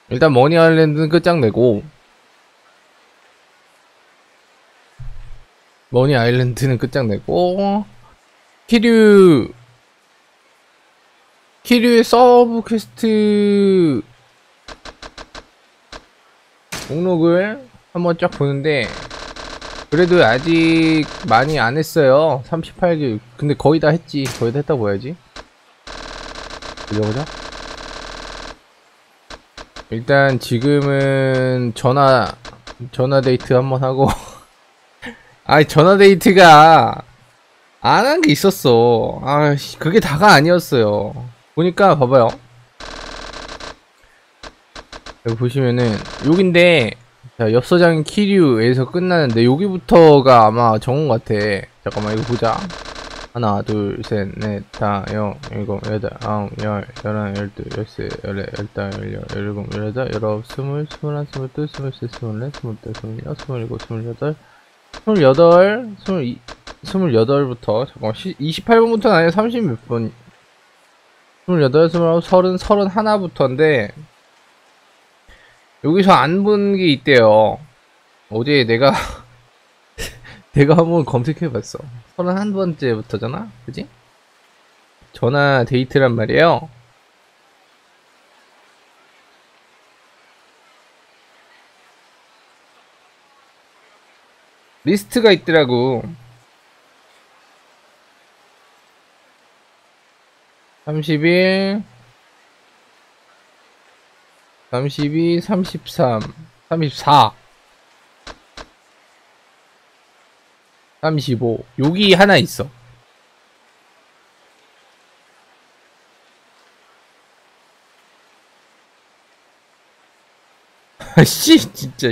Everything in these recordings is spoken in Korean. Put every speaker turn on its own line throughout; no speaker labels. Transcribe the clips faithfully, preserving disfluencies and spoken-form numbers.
일단 머니 아일랜드는 끝장내고 머니 아일랜드는 끝장내고 키류 키류의 서브 퀘스트 목록을 한번 쫙 보는데 그래도 아직 많이 안 했어요. 삼십팔 개. 근데 거의 다 했지. 거의 다 했다고 봐야지. 보자 보자. 일단 지금은 전화 전화 데이트 한번 하고 아이 전화 데이트가 안 한 게 있었어. 아 그게 다가 아니었어요. 보니까 봐봐요. 여기 보시면은 여긴데 자 엽서장 키류에서 끝나는데 여기부터가 아마 정원 같아. 잠깐만 이거 보자. 하나 둘셋넷다 영 일곱 여덟 아홉 열 열한 열두 열세 열네 열다 열여 열일곱 열여덟 열아홉 스물 스물하나 스물둘 스물셋 스물넷 스물다섯 스물여섯 스물일곱 스물여덟 스물여덟 스물이 스물여덟부터 잠깐만 이십팔 번부터는 아니야. 삼십 몇 번 스물여덟 스물아홉 서른 서른하나부터인데 여기서 안 본 게 있대요. 어제 내가 내가 한번 검색해봤어. 서른한 번째부터잖아? 그지? 전화 데이트란 말이에요. 리스트가 있더라고. 삼십일 삼십이 삼십삼 삼십사 삼십오 여기 하나 있어. 씨 진짜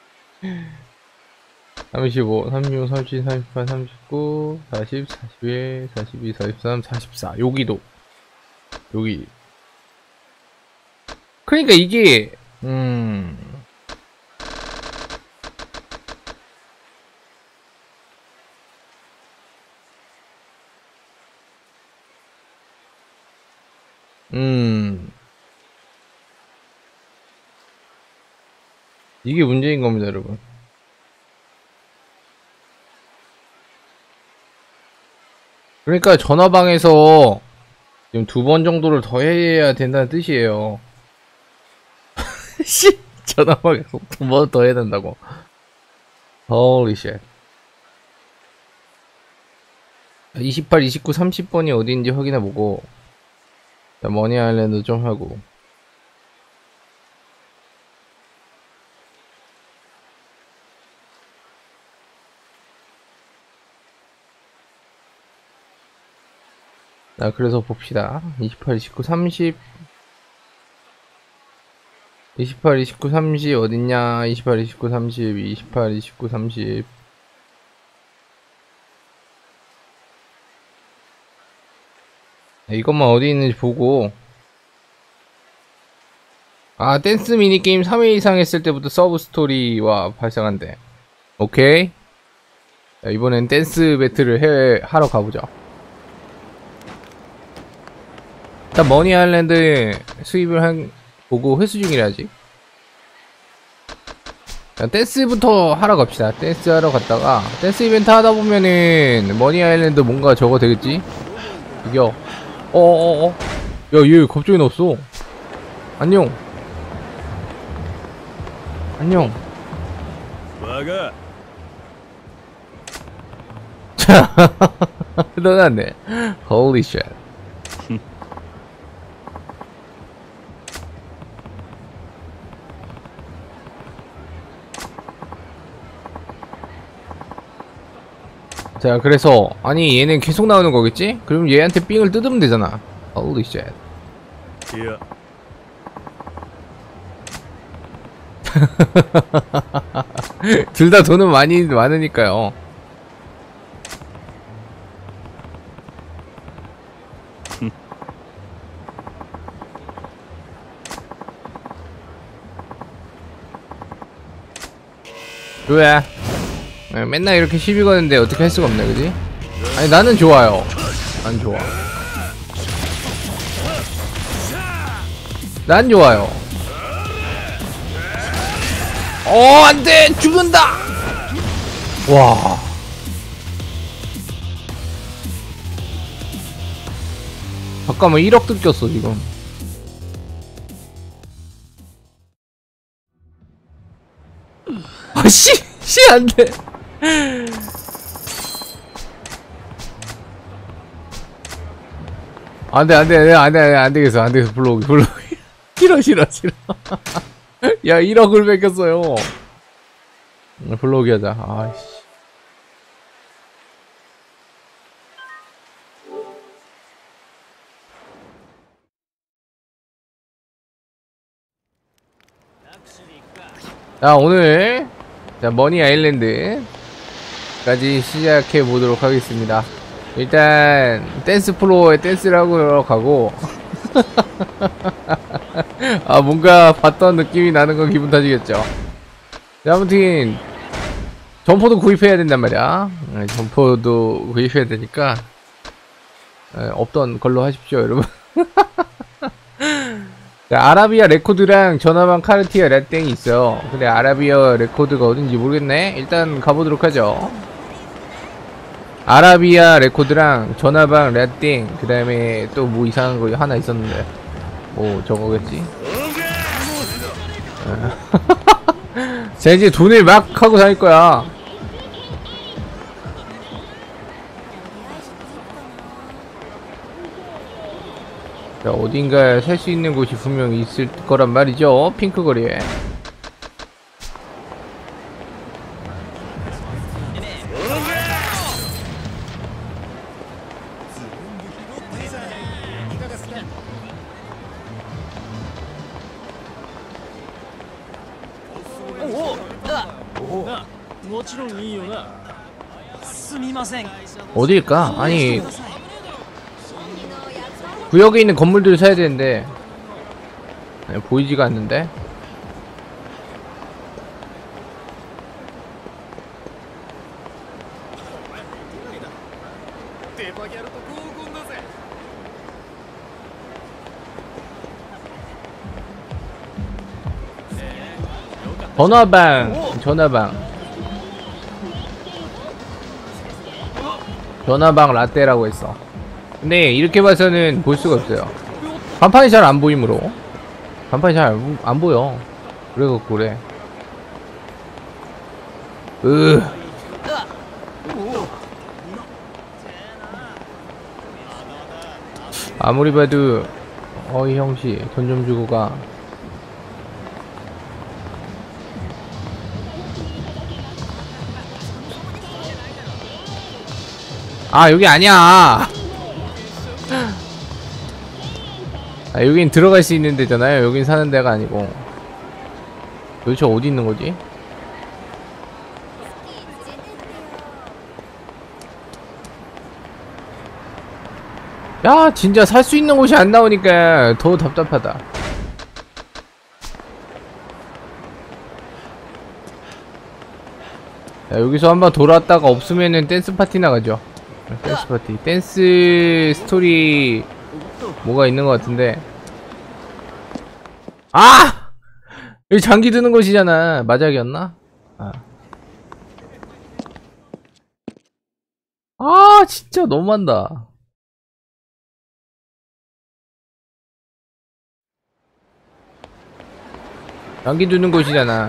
삼십오 삼십육 삼십칠 삼십팔 삼십구 사십 사십일 사십이 사십삼 사십사 여기도 여기 그러니까 이게 음 음. 이게 문제인 겁니다, 여러분. 그러니까 전화방에서 지금 두 번 정도를 더 해야 된다는 뜻이에요. 씨! 전화방에서 두 번 더 해야 된다고. Holy shit. 이십팔, 이십구, 삼십 번이 어디인지 확인해보고 머니 아일랜드 좀 하고 자 그래서 봅시다. 이십팔, 이십구, 삼십 이십팔, 이십구, 삼십 어딨냐. 이십팔, 이십구, 삼십 이십팔, 이십구, 삼십 이것만 어디 있는지 보고. 아 댄스 미니게임 삼 회 이상 했을 때부터 서브 스토리와 발생한대. 오케이. 자, 이번엔 댄스 배틀을 해, 하러 가보자. 일단 머니 아일랜드 수입을 한 보고 회수 중이라지. 자, 댄스부터 하러 갑시다. 댄스 하러 갔다가 댄스 이벤트 하다 보면은 머니 아일랜드 뭔가 저거 되겠지? 이겨. 어어어. 야, 얘 갑자기 넣었어. 안녕. 안녕.
막아.
자, 너났네. Holy shit. 자, 그래서 아니 얘는 계속 나오는 거겠지? 그럼 얘한테 삥을 뜯으면 되잖아. Holy shit.
야.
둘 다 돈은 많이 많으니까요. 왜? 맨날 이렇게 시비 거는데 어떻게 할 수가 없네, 그지? 아니 나는 좋아요. 난 좋아. 난 좋아요. 어, 안 돼! 죽는다! 와. 잠깐만, 일억 뜯겼어, 지금. 아, 씨! 씨, 안 돼! 안 돼, 안 돼, 안 돼, 안 돼, 안 되겠어, 안 되겠어, 블로그, 블로그. 싫어, 싫어, 싫어. 야, 일억을 뺏겼어요. 블로그 하자, 아이씨. 자, 오늘, 자, 머니 아일랜드까지 시작해 보도록 하겠습니다. 일단, 댄스 플로어에 댄스를 하고 가고, 아, 뭔가 봤던 느낌이 나는 건 기분 탓이겠죠. 자, 아무튼, 점포도 구입해야 된단 말이야. 네, 점포도 구입해야 되니까, 네, 없던 걸로 하십시오, 여러분. 자, 아라비아 레코드랑 전화방 카르티아 라땡이 있어요. 근데 아라비아 레코드가 어딘지 모르겠네. 일단 가보도록 하죠. 아라비아 레코드랑 전화방 라땡, 그 다음에 또 뭐 이상한 거 하나 있었는데 뭐 저거겠지. 자, 이제 돈을 막 하고 다닐 거야. 자, 어딘가에 살 수 있는 곳이 분명히 있을 거란 말이죠. 핑크 거리에. 어디일까? 아니, 구역에 있는 건물들을 사야 되는데, 아니, 보이지가 않는데. 전화방, 전화방. 전화방 라떼라고 했어. 근데 이렇게 봐서는 볼 수가 없어요. 간판이 잘 안 보이므로. 간판이 잘 안 보여. 그래갖고 그래. 으. 아무리 봐도 어이 형씨 돈 좀 주고 가. 아, 여기 아니야. 아, 여긴 들어갈 수 있는 데잖아요. 여긴 사는 데가 아니고. 도대체 어디 있는 거지? 야, 진짜 살 수 있는 곳이 안 나오니까 더 답답하다. 자, 여기서 한번 돌아왔다가 없으면은 댄스 파티 나가죠. 댄스 파티. 댄스 스토리 뭐가 있는 것 같은데. 아! 여기 장기 드는 곳이잖아. 마작이었나? 아. 아, 진짜 너무한다. 장기 드는 곳이잖아.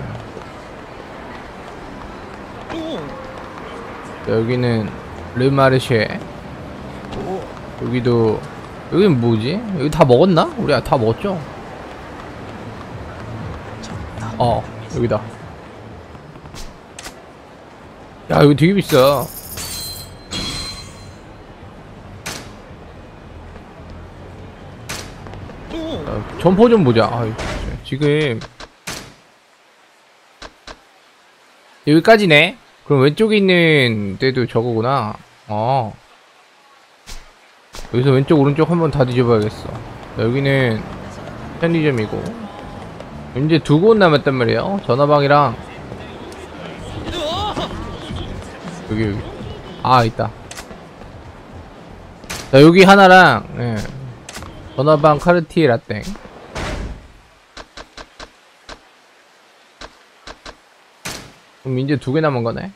자, 여기는 르마르쉐. 여기도, 여긴 뭐지? 여기 다 먹었나? 우리 다 먹었죠? 어, 여기다. 야, 여기 되게 비싸. 자, 점포 좀 보자. 아, 지금 여기까지네. 그럼 왼쪽에 있는 데도 저거구나. 어. 여기서 왼쪽 오른쪽 한번 다 뒤져봐야겠어. 자, 여기는 편의점이고 이제 두 곳 남았단 말이에요. 전화방이랑 여기 여기 아 있다. 자, 여기 하나랑 예. 전화방 카르티에 라땡. 그럼 이제 두 개 남은 거네.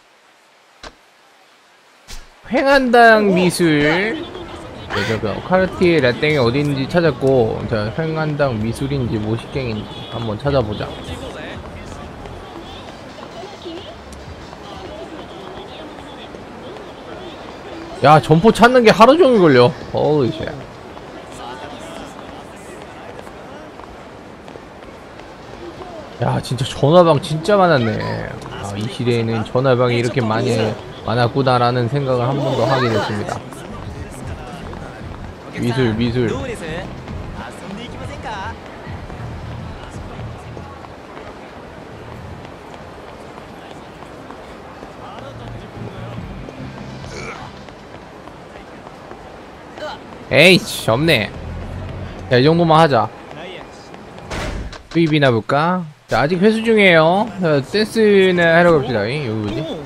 횡한당 미술. 네, 저거 카르티에 라땡이 어딘지 찾았고, 자 횡한당 미술인지 모식갱인지 한번 찾아보자. 야, 점포 찾는 게 하루 종일 걸려. 어우 씨. 야, 진짜 전화방 진짜 많았네. 아, 이 시대에는 전화방이 이렇게 많이 많았구나라는 생각을 한 번 더 하게 됐습니다. 미술, 미술. 에이씨, 없네. 자, 이 정도만 하자. 수입이나 볼까? 자, 아직 회수 중이에요. 자, 댄스나 하러 갑시다. 여기 뭐지?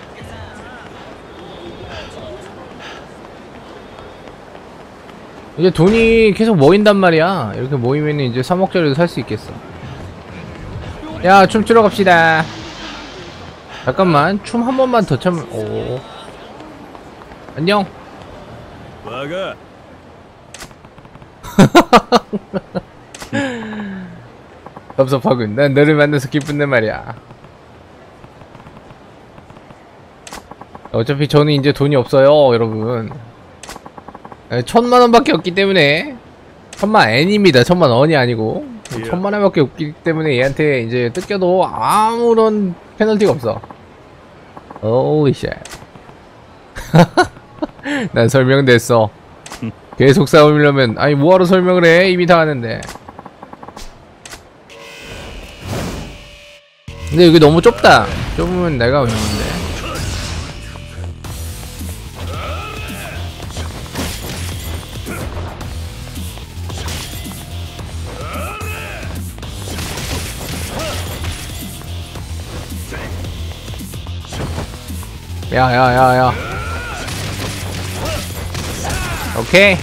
이제 돈이 계속 모인단 말이야. 이렇게 모이면 이제 삼억짜리도 살 수 있겠어. 야, 춤 추러 갑시다. 잠깐만, 춤 한 번만 더 참. 오. 안녕.
와가.
섭섭하군. 난 너를 만나서 기쁜데 말이야. 어차피 저는 이제 돈이 없어요, 여러분. 천만 원밖에 없기 때문에. 천만 엔입니다. 천만 원이 아니고. 천만 원밖에 없기 때문에 얘한테 이제 뜯겨도 아무런 페널티가 없어. 오우 쉣. 난 설명됐어. 계속 싸우려면, 아니 뭐하러 설명을 해? 이미 다 하는데. 근데 여기 너무 좁다. 좁으면 내가 위험한데. 야야야야. 오케이.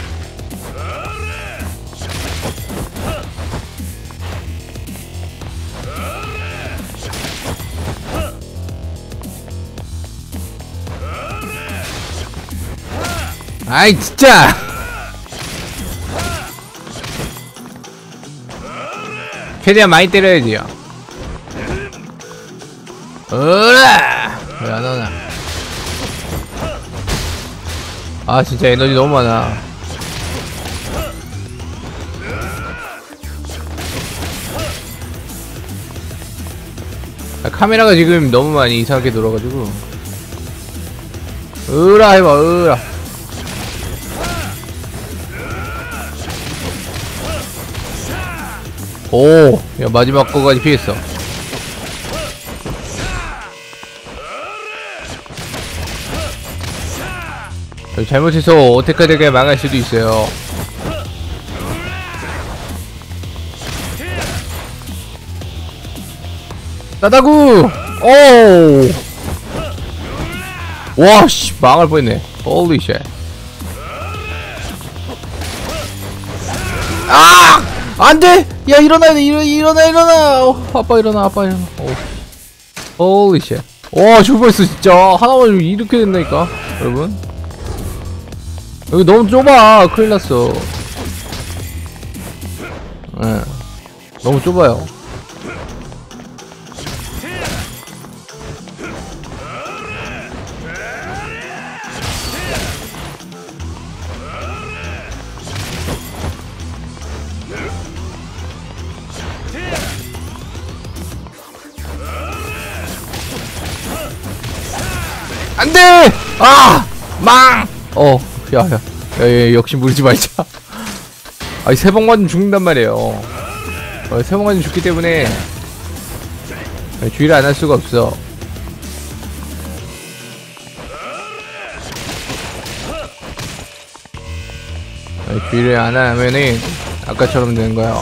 아이 진짜. 최대한 많이 때려야지요. 으라. 왜 안 오나? 아 진짜 에너지 너무 많아. 아, 카메라가 지금 너무 많이 이상하게 돌아가지고. 으라 해봐 으라. 오, 야 마지막 거까지 피했어. 잘못해서 어택하다가 망할 수도 있어요. 따다구! 오! 와, 씨, 망할 뻔했네. Holy shit. 아! 안 돼! 야, 일어나, 일어나, 일어나, 일어나! 어, 아빠 일어나, 아빠 일어나. 오. Holy shit. 와, 죽을 뻔했어, 진짜. 하나만 이렇게 된다니까, 여러분. 여기 너무 좁아. 큰일 났어. 예. 너무 좁아요. 안 돼! 아! 망! 어, 야, 야. 야, 야, 역시 물지 말자. 아니, 세 번 맞으면 죽는단 말이에요. 어, 세 번 맞으면 죽기 때문에 주의를 안 할 수가 없어. 아니, 주의를 안 하면은 아까처럼 되는 거야.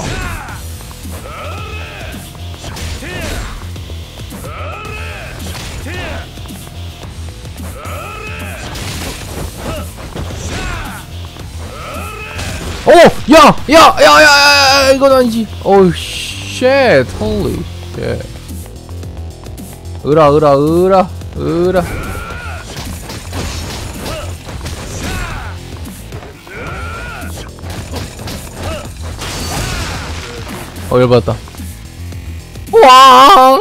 오! 야! 야! 야! 야! 야! 이건 아니지. 오우 쉣. 홀리 쉣. 으라 으라 으라 으라. 어 열받았다. 와.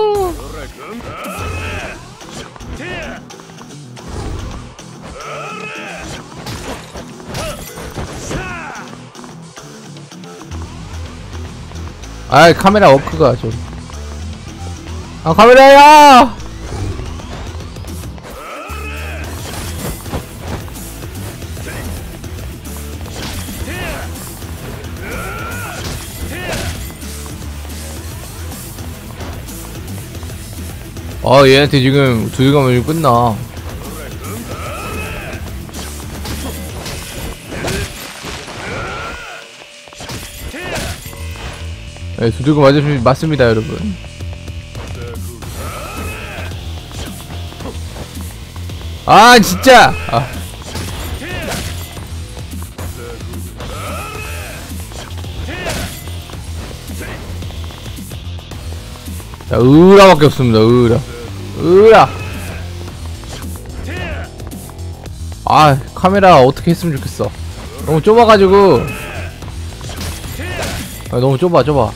아 카메라 워크가 좀. 아 카메라야. 아 얘한테 지금 두들가면 끝나. 네, 두들고 맞으면 맞습니다 여러분. 아 진짜. 아. 자 으라밖에 없습니다. 으라 으라. 아 카메라 어떻게 했으면 좋겠어. 너무 좁아가지고. 아 너무 좁아 좁아.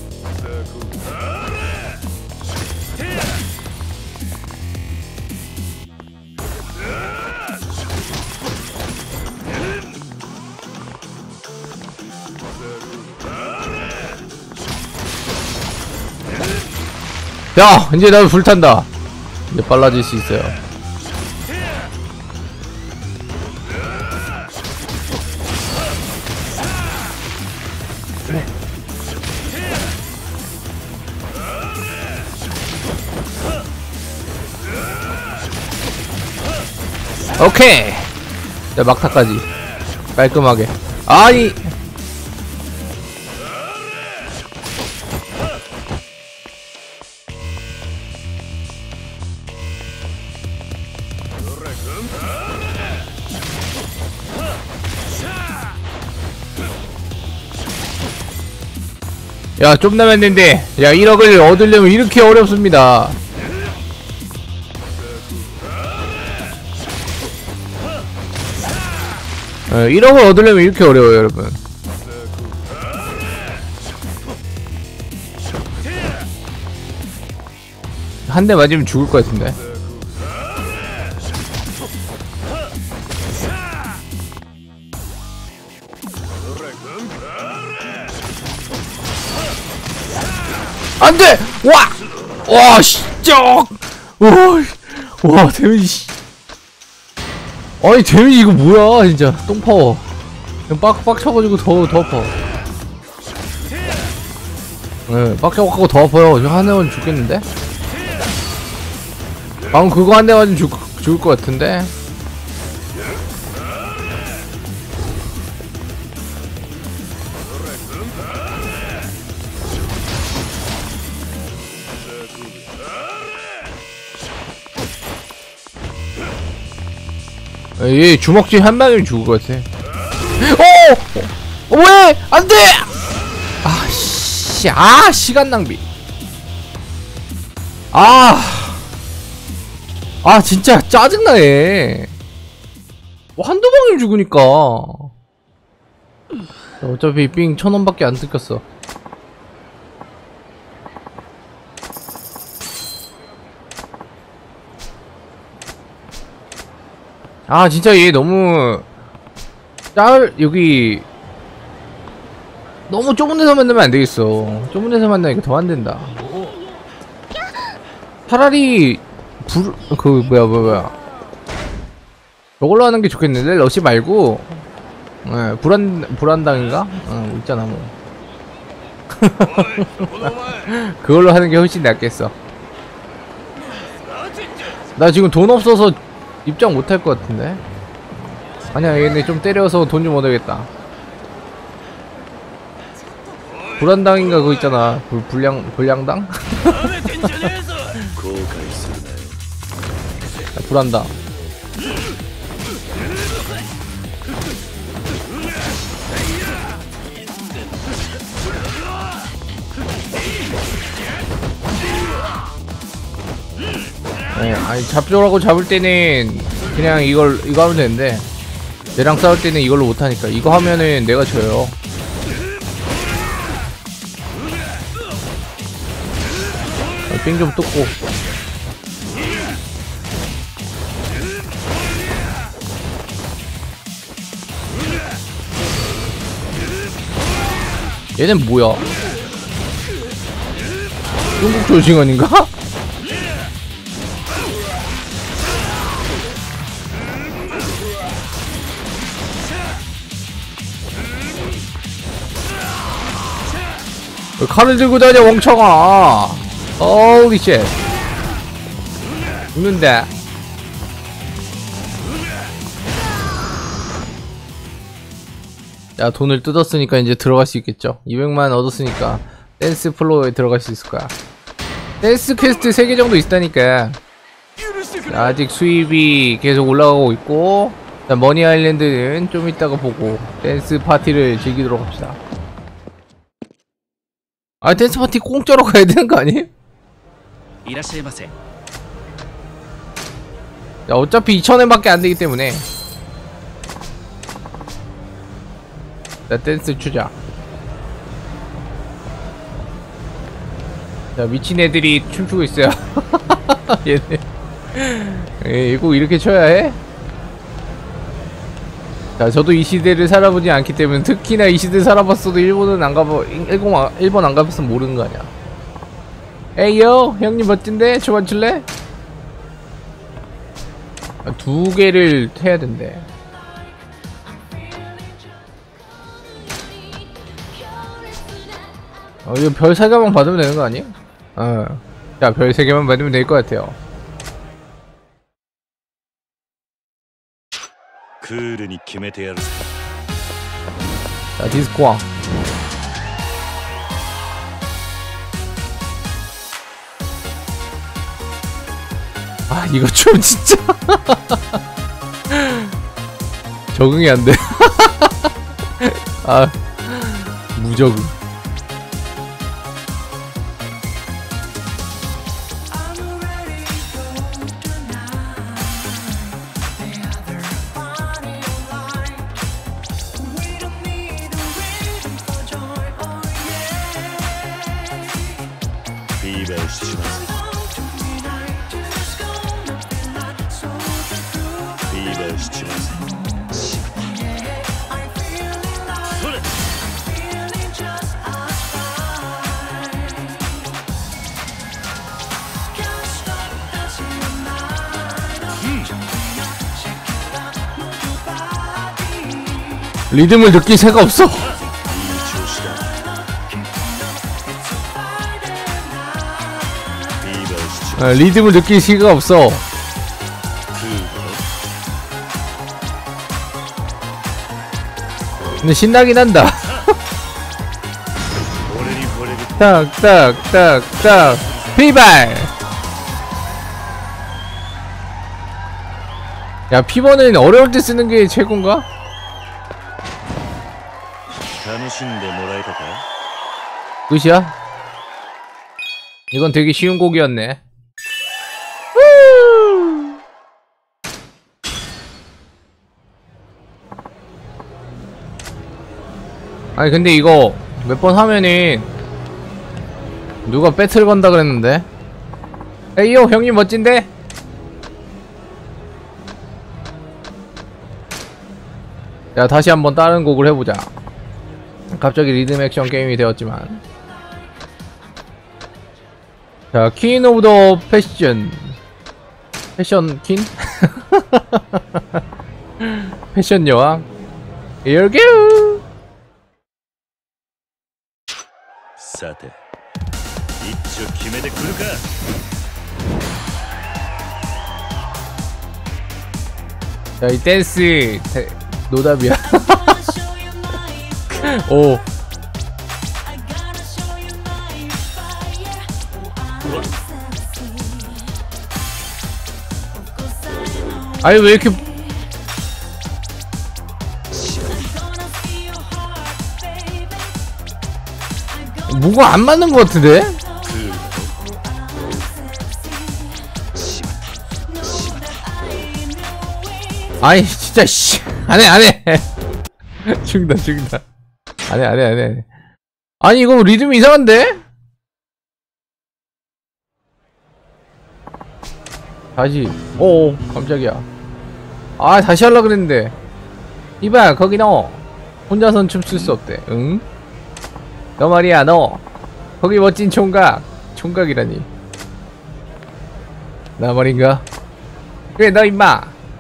야 이제 나도 불탄다. 이제 빨라질 수 있어요. 오케이. 자 막타까지 깔끔하게. 아니 야 좀 남았는데 야 일억을 얻으려면 이렇게 어렵습니다. 어, 일억을 얻으려면 이렇게 어려워요 여러분. 한 대 맞으면 죽을 것 같은데. 안돼! 와! 와, 진짜! 와, 와, 데미지, 씨. 아니, 데미지 이거 뭐야, 진짜. 똥파워. 그냥 빡, 빡쳐가지고 더, 더 아파. 네, 빡쳐가지고 더 아파요. 저 한 대만 죽겠는데? 방금 그거 한 대 맞으면 죽, 죽을 것 같은데? 얘 주먹질 한 방이면 죽을 것 같아. 오! 어, 왜? 안 돼! 아, 씨. 아, 시간 낭비. 아. 아, 진짜 짜증나네. 뭐 한두 방이면 죽으니까. 어차피 삥 천 원밖에 안 뜯겼어. 아 진짜 얘 너무 짤 여기 너무 좁은 데서 만나면 안 되겠어. 좁은 데서 만나니까 더 안 된다. 차라리 불 그 뭐야 뭐야 뭐야 저걸로 하는 게 좋겠는데 러시 말고 예 불안 불안당인가 어 있잖아 뭐 그걸로 하는 게 훨씬 낫겠어. 나 지금 돈 없어서 입장 못할 것 같은데. 아니야 얘네 좀 때려서 돈 좀 얻어야겠다. 불안당인가 그거 있잖아. 불, 불량 불량당? 아, 불안당. 네, 아니 잡조라고 잡을 때는 그냥 이걸 이거 하면 되는데 얘랑 싸울 때는 이걸로 못하니까 이거 하면은 내가 져요. 삥 좀 뜯고. 얘는 뭐야? 중국 조징원인가? 왜 칼을 들고 다녀 멍청아. 어우리 쉣. 죽는데. 야, 돈을 뜯었으니까 이제 들어갈 수 있겠죠. 이백만 얻었으니까 댄스 플로어에 들어갈 수 있을 거야. 댄스 퀘스트 세 개 정도 있다니까. 아직 수입이 계속 올라가고 있고, 머니 아일랜드는 좀 이따가 보고 댄스 파티를 즐기도록 합시다. 아, 댄스 파티 공짜로 가야 되는 거 아니에요? 야, 어차피 이천 엔밖에 안 되기 때문에. 자, 댄스 추자. 자, 미친 애들이 춤추고 있어요. 얘네. 에이, 꼭 이렇게 춰야 해? 자, 저도 이 시대를 살아보지 않기 때문에, 특히나 이 시대 살아봤어도 일본은 안 가봐, 일본, 일본 안 가봤으면 모르는 거 아니야. 에이요, 형님 멋진데? 춤안 출래? 아, 두 개를 해야 된대. 어, 이거 별 세 개만 받으면 되는 거 아니야? 어. 자, 별 세 개만 받으면 될 것 같아요.
クールに決めてやる。
자, 디스코왕. 아, 이거 춤 진짜. 적응이 안 돼. 아, 무적응. 리듬을 느낄 새가 없어. 아, 리듬을 느낄 새가 없어. 근데 신나긴 한다. 딱딱딱딱 피발. 야, 피버는 어려울 때 쓰는 게 최고인가? 끝이야? 이건 되게 쉬운 곡이었네. 아니 근데 이거 몇 번 하면은 누가 배틀 건다 그랬는데. 에이요 형님 멋진데? 야, 다시 한번 다른 곡을 해보자. 갑자기 리듬 액션 게임이 되었지만. 자, 퀸 오브 더 패션. 패션 퀸? 패션 여왕. Here we go!
さて、一丁決めてくるか。
자, 이 댄스 대, 노답이야. 오. 아니 왜 이렇게 뭐가 안 맞는 것 같은데? 아니 진짜 씨 안해 안해 죽는다 죽는다 안해 안해 안해 아니 이거 리듬이 이상한데? 다시 오 깜짝이야 아 다시 하려 그랬는데 이봐 거기 너 혼자선 춤출 수 없대 응? 너 말이야 너 거기 멋진 총각 총각이라니 나 말인가? 그래 너 임마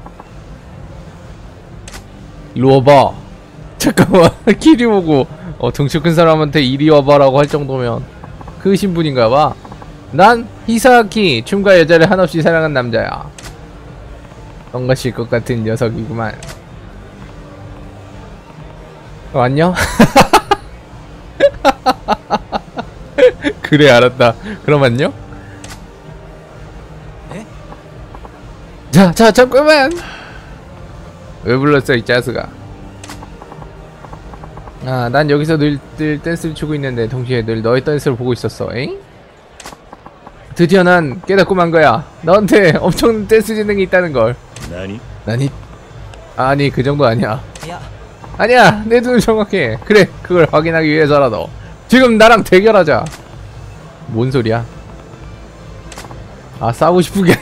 일로 와봐 잠깐만 키리 보고 어 덩치 큰 사람한테 이리 와봐라고 할 정도면 그 신분인가봐 난 히사키 춤과 여자를 한없이 사랑한 남자야 뻥가실 것 같은 녀석이구만 어, 안녕? 그래 알았다 그럼 안녕?
네?
자, 자 잠깐만 왜 불렀어 이 짜스가 아 난 여기서 늘, 늘 댄스를 추고 있는데 동시에 늘 너의 댄스를 보고 있었어 에잉? 드디어 난 깨닫고 만 거야 너한테 엄청 댄스 지능이 있다는 걸
나니?
아니 아니 그 정도 아니야
야,
아니야 내 눈은 정확해 그래 그걸 확인하기 위해서라도 지금 나랑 대결하자 뭔 소리야 아 싸우고 싶은 게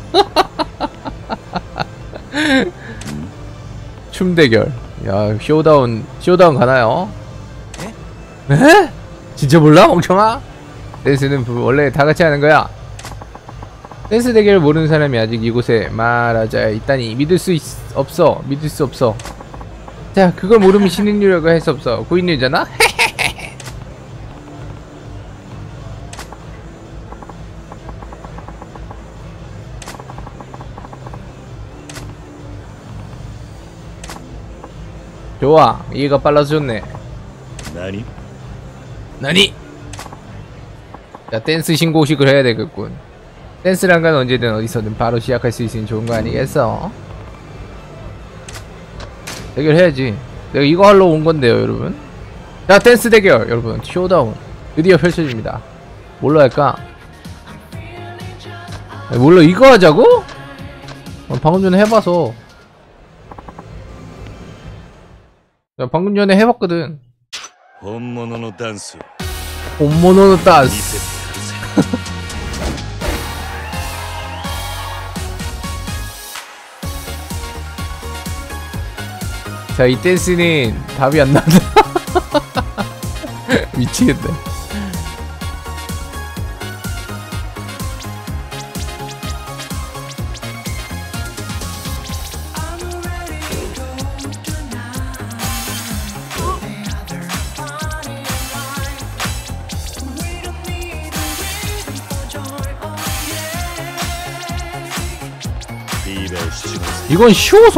아니라 춤 대결 야 쇼다운 쇼다운 가나요?
네?
에? 진짜 몰라 멍청아? 댄스는 원래 다 같이 하는 거야 댄스 대결을 모르는 사람이 아직 이곳에 말하자 있다니 믿을 수 있, 없어 믿을 수 없어 자 그걸 모르면 신인류라고 할 수 없어 고인류잖아? 좋아 이해가 빨라서 좋네
나니?
나니? 자 댄스 신고식을 해야 되겠군 댄스란 건 언제든 어디서든 바로 시작할 수 있으니 좋은 거 아니겠어? 대결해야지 내가 이거 하러 온 건데요 여러분 자 댄스 대결 여러분 쇼다운 드디어 펼쳐집니다 뭘로 할까? 아니, 뭘로 이거 하자고? 어, 방금 전에 해봐서 야, 방금 전에 해봤거든
본모노노 댄스
본모노 댄스 자, 이 댄스는 답이 안 나온다. 미치겠네. 이건 쉬워서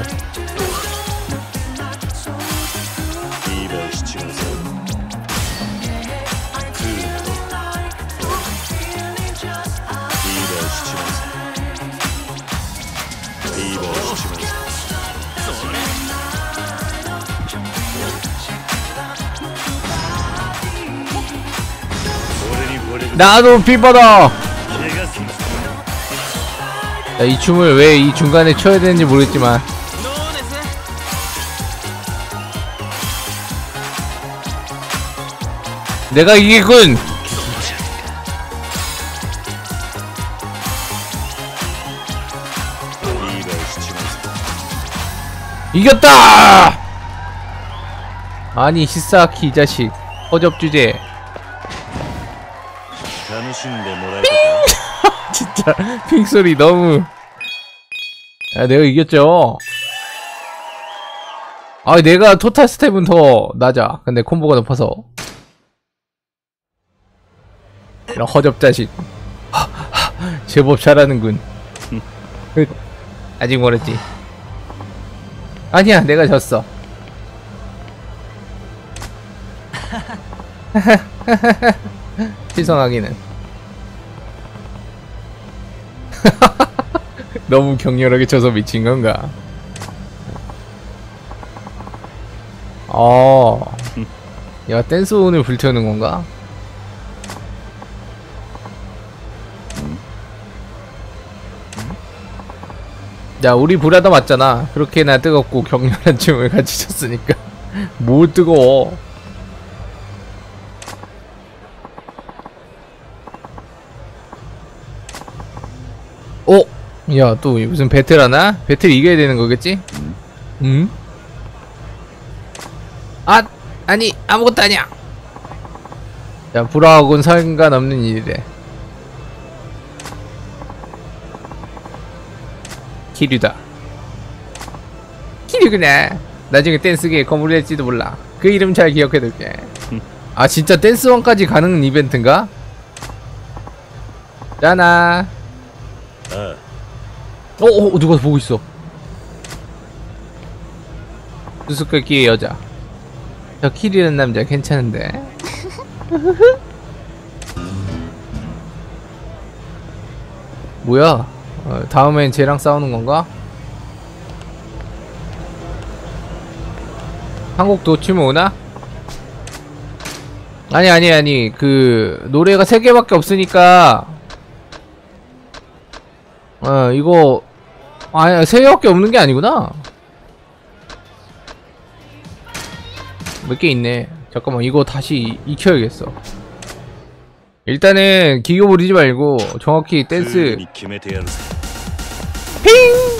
나도 빗받아. 야, 이 춤을 왜 이 중간에 춰야 되는지 모르겠지만 내가 이기군. 이겼다. 아니 히사키 이 자식 허접 주제. 진짜 핑소리 너무. 야 내가 이겼죠. 아 내가 토탈 스텝은 더 낮아. 근데 콤보가 높아서. 이런 허접 자식. 제법 잘하는군. 아직 멀었지. 아니야 내가 졌어. 시성하기는 너무 격렬하게 쳐서 미친건가. 어. 야 댄스 온을 불태우는 건가? 야, 우리 브라더 맞잖아. 그렇게나 뜨겁고 격렬한 춤을 같이 췄으니까. 뭐 뜨거워. 어? 야, 또 무슨 배틀 하나? 배틀 이겨야 되는 거겠지? 응? 아! 아니, 아무것도 아니야! 야, 브라하고는 상관없는 일이래. 키류다. 키류구나. 나중에 댄스계에 거물이 될지도 몰라. 그 이름 잘 기억해둘게. 아, 진짜 댄스원까지 가는 이벤트인가? 짜나.
아,
어, 어, 누가 보고 있어. 수수께끼의 여자. 저 키류는 남자 괜찮은데. 뭐야? 어, 다음엔 쟤랑 싸우는 건가? 한국도 치면 오나? 아니 아니 아니 그 노래가 세 개밖에 없으니까 어 이거 아니 세 개밖에 없는 게 아니구나. 몇 개 있네. 잠깐만 이거 다시 익혀야겠어. 일단은 기교 부리지 말고 정확히 댄스 핑!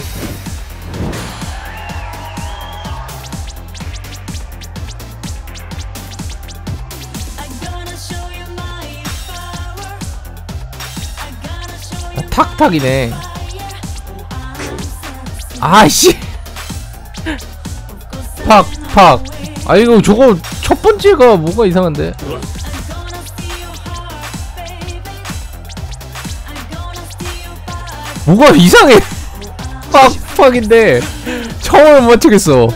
아, 탁탁이네. 아이씨. 팍, 팍. 아, 이거 저거 첫 번째가 뭐가 이상한데? 뭐가 이상해. 팍, 팍인데 처음을 못 맞추겠어.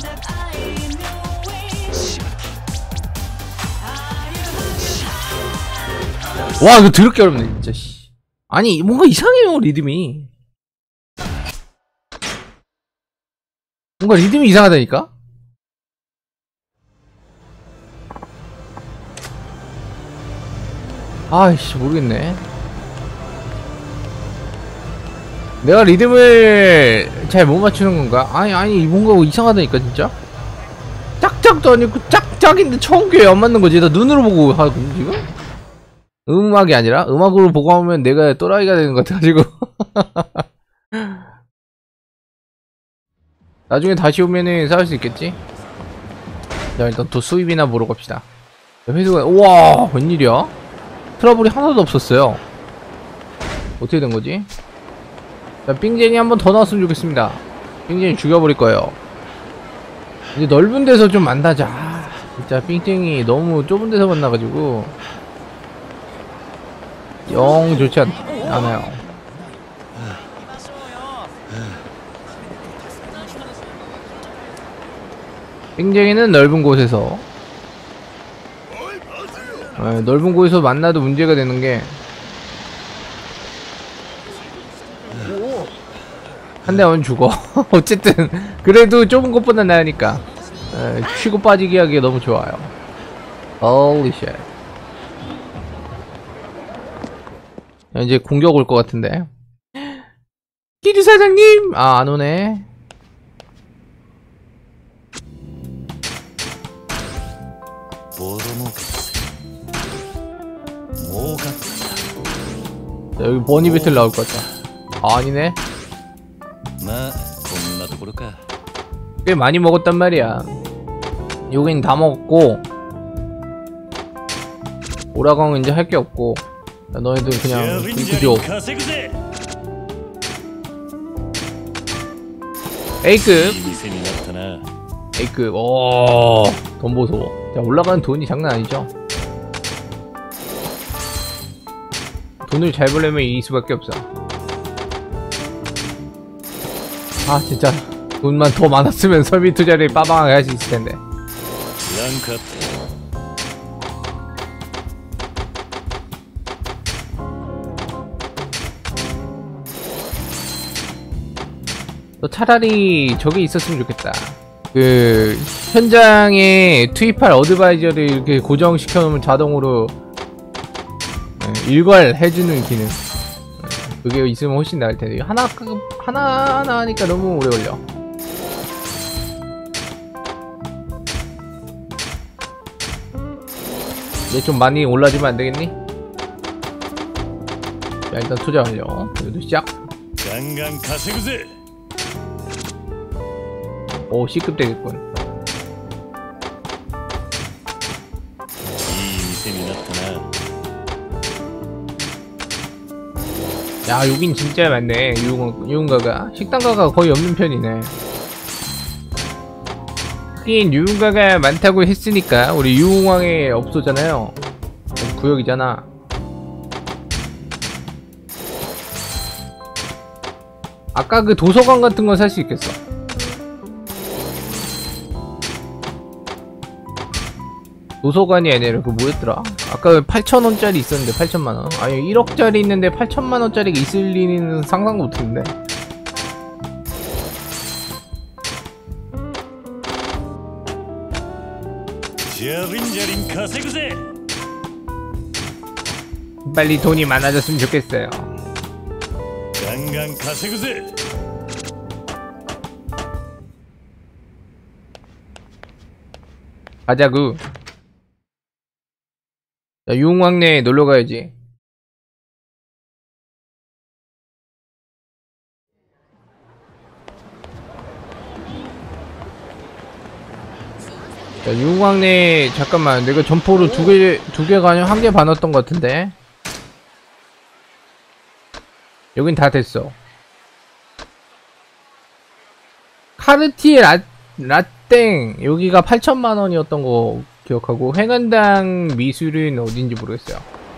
와, 이거 더럽게 어렵네 진짜. 아니 뭔가 이상해요 리듬이. 뭔가 리듬이 이상하다니까? 아이씨 모르겠네. 내가 리듬을 잘 못 맞추는 건가? 아니 아니 뭔가 이상하다니까 진짜. 짝짝도 아니고 짝짝인데 청교에 안 맞는 거지. 나 눈으로 보고 하거든 지금. 음악이 아니라 음악으로 보고 하면 내가 또라이가 되는 것 같아가지고. 나중에 다시 오면은 싸울 수 있겠지? 자 일단 또 수입이나 보러 갑시다. 회수가 우와 웬일이야? 트러블이 하나도 없었어요. 어떻게 된 거지? 자 삥쟁이 한 번 더 나왔으면 좋겠습니다. 삥쟁이 죽여버릴 거예요. 이제 넓은 데서 좀 만나자. 아, 진짜 삥쟁이 너무 좁은 데서 만나가지고 영 좋지 않, 않아요. 삥쟁이는 넓은 곳에서 네, 넓은 곳에서 만나도 문제가 되는 게 한 대 하면 죽어. 어쨌든 그래도 좁은 곳보다 나으니까 에, 쉬고 빠지기 하기에 너무 좋아요. Holy shit. 이제 공격 올 것 같은데. 키류 사장님! 아, 안 오네. 자, 여기 버니 배틀 나올 것 같다. 아, 아니네. 꽤 많이 먹었단 말이야. 여긴 다 먹었고 오라강은 이제 할 게 없고 야, 너희들 그냥 그죠. A급 A급 오, 돈 보소. 자 올라가는 돈이 장난 아니죠. 돈을 잘 벌려면 이 수밖에 없어. 아 진짜 돈만 더 많았으면 설비 투자를 빠방하게 할 수 있을 텐데. 또 차라리 저게 있었으면 좋겠다. 그 현장에 투입할 어드바이저를 이렇게 고정시켜 놓으면 자동으로 일괄해주는 기능. 그게 있으면 훨씬 나을 텐데 하나 하나 하나 하니까 너무 오래 걸려. 얘 좀 많이 올라주면 안 되겠니? 자, 일단 투자 완료. 그래도 시작.
강강 가세구세.
오, C급 되겠군.
이店になったな。
야, 여긴 진짜 많네. 유흥, 유흥가가. 식당가가 거의 없는 편이네. 하긴 유흥가가 많다고 했으니까 우리 유흥왕의 업소잖아요. 구역이잖아. 아까 그 도서관 같은 건 살 수 있겠어. 도서관이 아니라 그 뭐였더라? 아까 팔천 원짜리 있었는데 팔천만 원. 아니 일억짜리 있는데 팔천만 원짜리가 있을 리는 상상도 못했는데.
자린자린 가세구세.
빨리 돈이 많아졌으면 좋겠어요.
강강 가세구세.
가자구. 자, 유흥왕래에 놀러 가야지. 자, 유흥왕래 잠깐만, 내가 점포로 두 개, 두 개가 아니라 한 개 반었던 것 같은데. 여긴 다 됐어. 카르티에 라, 라땡 여기가 팔천만 원이었던 거 기억하고, 행안당 미술은 어딘지 모르겠어요.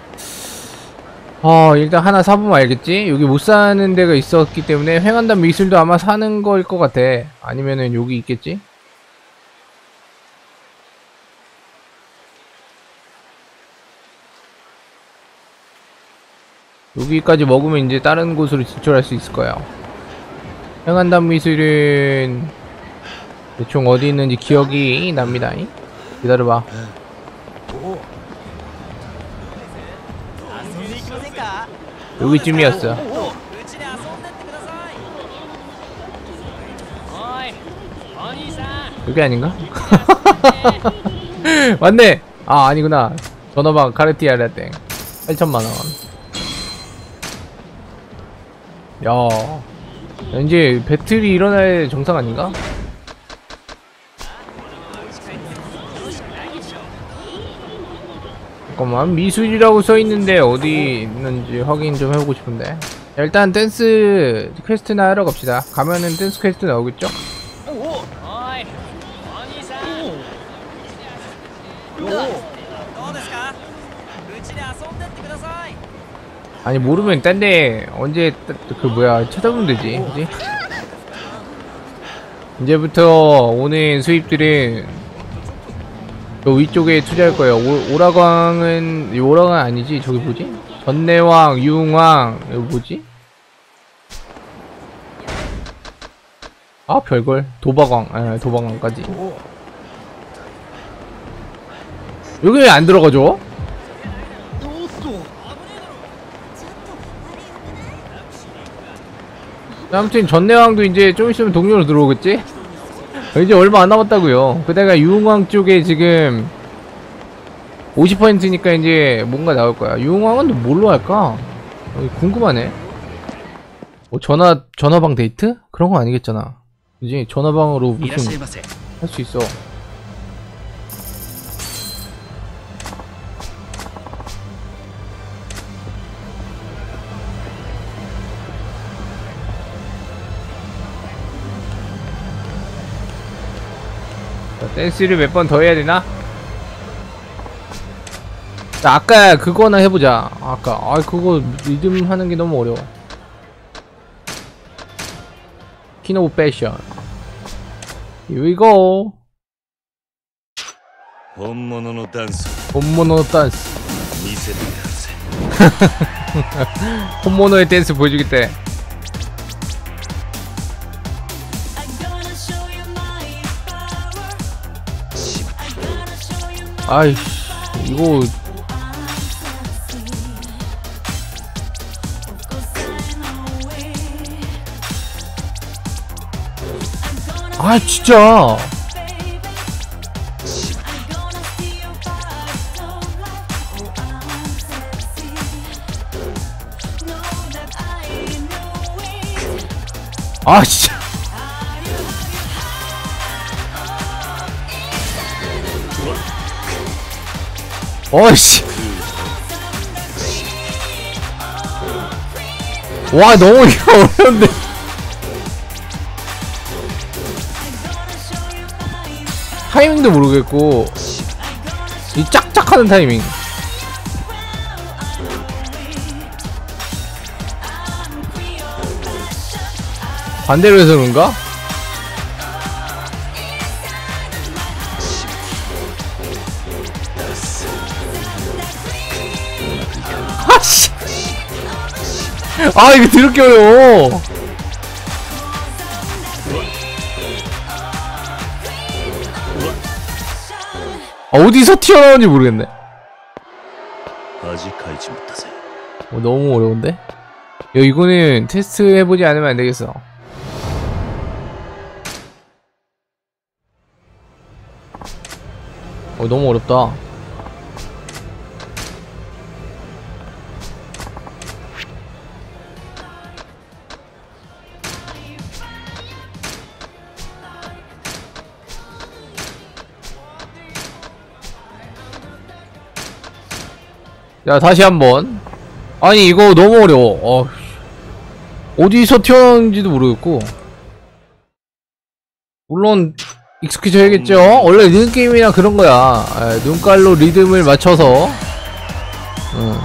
어, 일단 하나 사보면 알겠지? 여기 못 사는 데가 있었기 때문에 행안당 미술도 아마 사는 거일 것 같아. 아니면은 여기 있겠지? 여기까지 먹으면 이제 다른 곳으로 진출할 수 있을 거야. 행안당 미술은 대충 어디 있는지 기억이 납니다. 기다려봐. 여기쯤이었어. 여기 아닌가? 맞네! 아, 아니구나. 전화방 카르티에 라땡 팔천만 원. 야, 이제 배틀이 일어날 정상 아닌가? 잠깐만, 미술이라고 써있는데 어디 있는지 확인 좀 해보고 싶은데. 자, 일단 댄스 퀘스트나 하러 갑시다. 가면은 댄스 퀘스트 나오겠죠? 아니 모르면 딴데 언제 그 뭐야 찾아보면 되지, 그지? 이제부터 오는 수입들은 저 위쪽에 투자할 거예요. 오, 오라광은 오라광 아니지? 저기 뭐지? 전내왕, 유흥왕, 여기 뭐지? 아 별걸. 도박왕, 아, 도박왕까지. 여기 왜 안 들어가죠? 아무튼 전내왕도 이제 좀 있으면 동료로 들어오겠지? 이제 얼마 안 남았다고요. 그다가 유흥왕 쪽에 지금 오십 퍼센트니까 이제 뭔가 나올 거야. 유흥왕은 또 뭘로 할까? 궁금하네. 뭐 전화 전화방 데이트? 그런 거 아니겠잖아. 그지? 전화방으로 무슨 할 수 있어. 댄스를 몇 번 더 해야 되나? 자, 아까 그거나 해보자. 아까 아 그거 리듬 하는 게 너무 어려워. 키노 패션. Here we go.
본모노의 댄스.
본모노 댄스. 본모노의 댄스 보여주겠대. 아이씨, 이거 아 진짜. 아 진짜. 어이씨. 와 너무 이거 어려운데. 타이밍도 모르겠고 이 짝짝하는 타이밍. 반대로 해서 그런가? 아씨. 아 이거 더럽게 어려워. 아, 어디서 튀어나오는지 모르겠네.
아직 가이지 못하세.
어, 너무 어려운데? 야 이거는 테스트 해보지 않으면 안 되겠어. 어 너무 어렵다. 야 다시 한번. 아니 이거 너무 어려워. 어. 어디서 튀어나오는지도 모르겠고. 물론 익숙해져야겠죠. 원래 리듬 게임이나 그런 거야. 에, 눈깔로 리듬을 맞춰서. 응.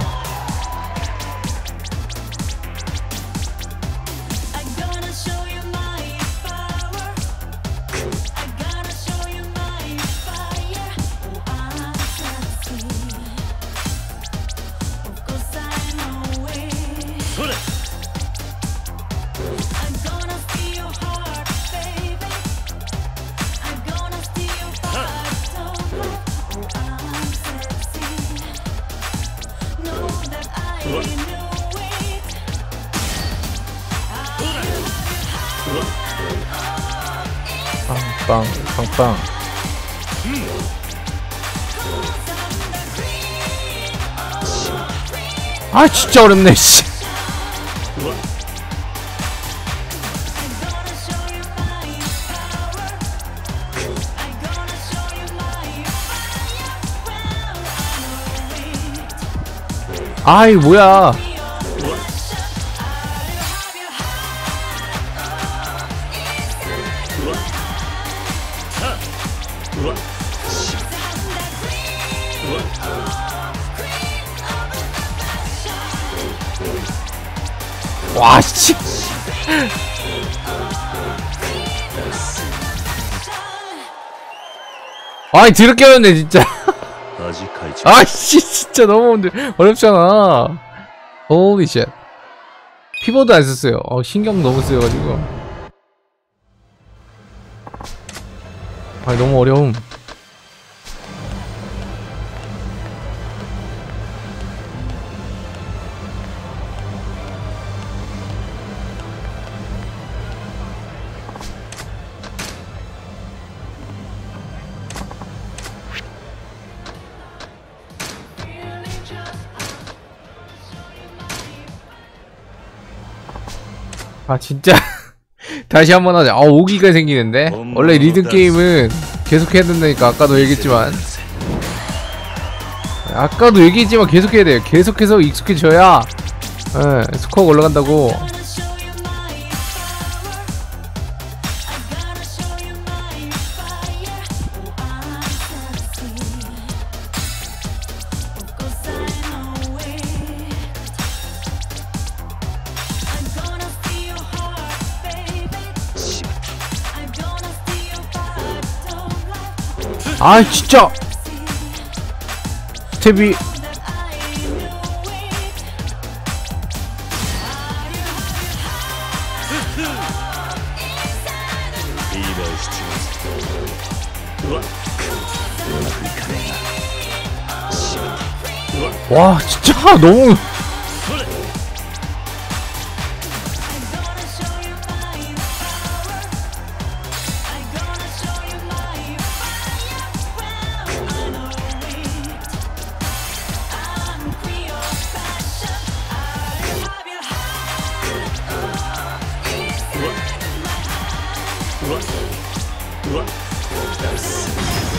빵빵 빵빵. 아 진짜 어렵네 씨. 아이 뭐야. 와 씨. 아이 더럽게 어렵네 진짜.
아직 가이지.
아씨 진짜 너무 힘들. 어렵잖아. Holy shit. 키보드 안 썼어요. 어, 신경 너무 쓰여가지고. 아 너무 어려움. 아 진짜. 다시 한번 하자. 아 오기가 생기는데. 원래 리듬 게임은 계속 해야 된다니까. 아까도 얘기했지만 아까도 얘기했지만 계속 해야 돼요. 계속해서 익숙해져야 예, 스코어가 올라간다고. 아 진짜 스텝이. 와 진짜 너무.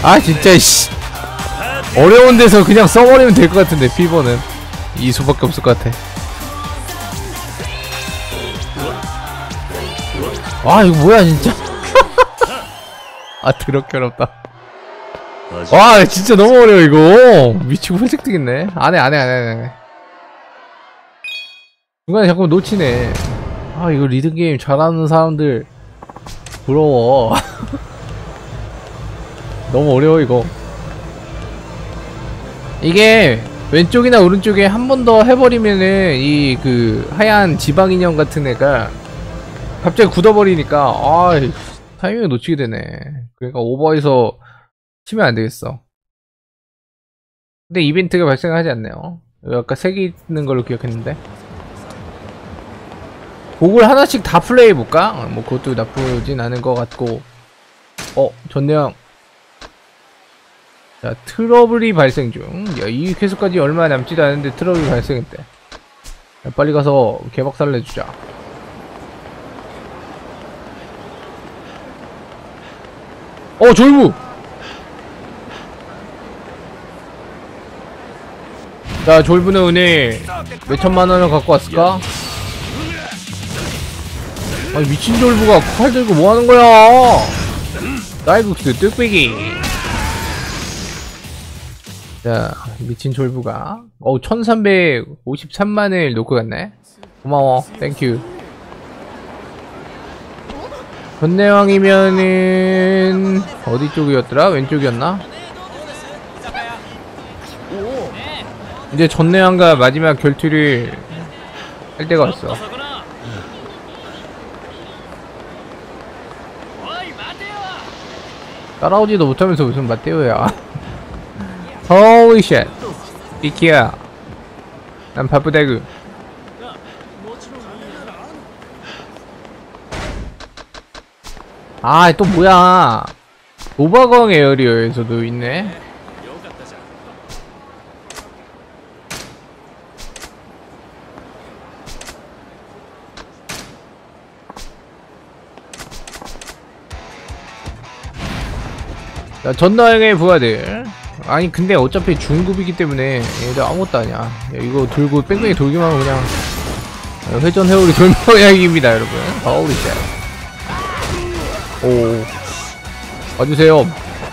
아 진짜 씨 어려운 데서 그냥 써버리면 될 것 같은데 피버는 이 수밖에 없을 것 같아. 아 이거 뭐야 진짜. 아 더럽게 어렵다. 와 진짜 너무 어려워 이거. 미치고 훌쩍 뜨겠네. 안해 안해 안해 안해. 중간에 자꾸 놓치네. 아 이거 리듬게임 잘하는 사람들 부러워. 너무 어려워 이거. 이게 왼쪽이나 오른쪽에 한 번 더 해버리면은 이 그 하얀 지방 인형 같은 애가 갑자기 굳어버리니까 아 타이밍을 놓치게 되네. 그러니까 오버해서 치면 안 되겠어. 근데 이벤트가 발생하지 않네요. 아까 세 개 있는 걸로 기억했는데. 곡을 하나씩 다 플레이해볼까? 뭐 그것도 나쁘진 않은 것 같고. 어 좋네요. 자 트러블이 발생 중. 야, 이 퀘스트까지 얼마 남지도 않은데 트러블이 발생했대. 야, 빨리 가서 개박살 내주자. 어 졸부. 자 졸부는 오늘 몇천만원을 갖고 왔을까? 아니 미친 졸부가 칼 들고 뭐하는 거야. 쌀국수 뚝배기. 자 미친 졸부가 어 천삼백오십삼만을 놓고 갔네. 고마워 땡큐. 전내왕이면은 어디 쪽이었더라? 왼쪽이었나? 이제 전내왕과 마지막 결투를 할 때가 왔어. 따라오지도 못하면서 무슨 마테오야. Holy shit. 비키야. 난 바쁘다구. 아, 또 뭐야. 오버광 에어리어에서도 있네. 자, 전나행의 부하들. 아니 근데 어차피 중급이기 때문에 얘들 아무것도 아니야. 야, 이거 들고 뺑뺑이 돌기만 하면 그냥 회전 회오리 돌모양입니다 여러분. Holy shit. 오 와주세요.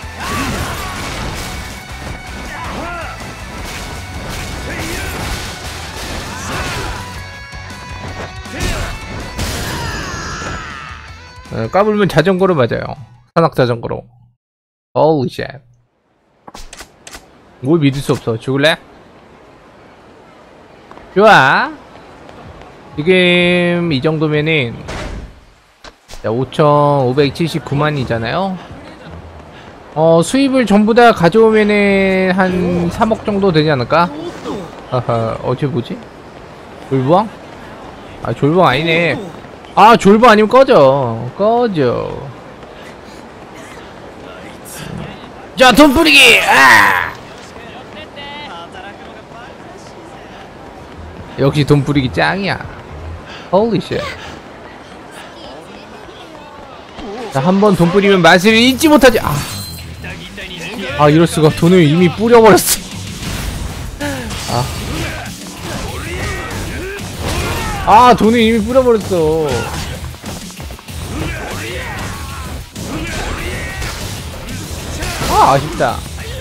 어, 까불면 자전거로 맞아요. 산악 자전거로. Holy shit. 뭘 믿을 수 없어. 죽을래? 좋아. 지금 이 정도면은 오천오백칠십구만이잖아요. 어 수입을 전부 다 가져오면은 한 삼억 정도 되지 않을까? 하하. 어째 뭐지? 졸부왕? 아 졸부왕 아니네. 아 졸부 아니면 꺼져. 꺼져. 자 돈 뿌리기. 아! 역시 돈 뿌리기 짱이야. Holy shit. 자, 한 번 돈 뿌리면 맛을 잊지 못하지. 아, 아 이럴수가. 돈을 이미 뿌려버렸어. 아, 아 돈을 이미 뿌려버렸어. 아, 아쉽다.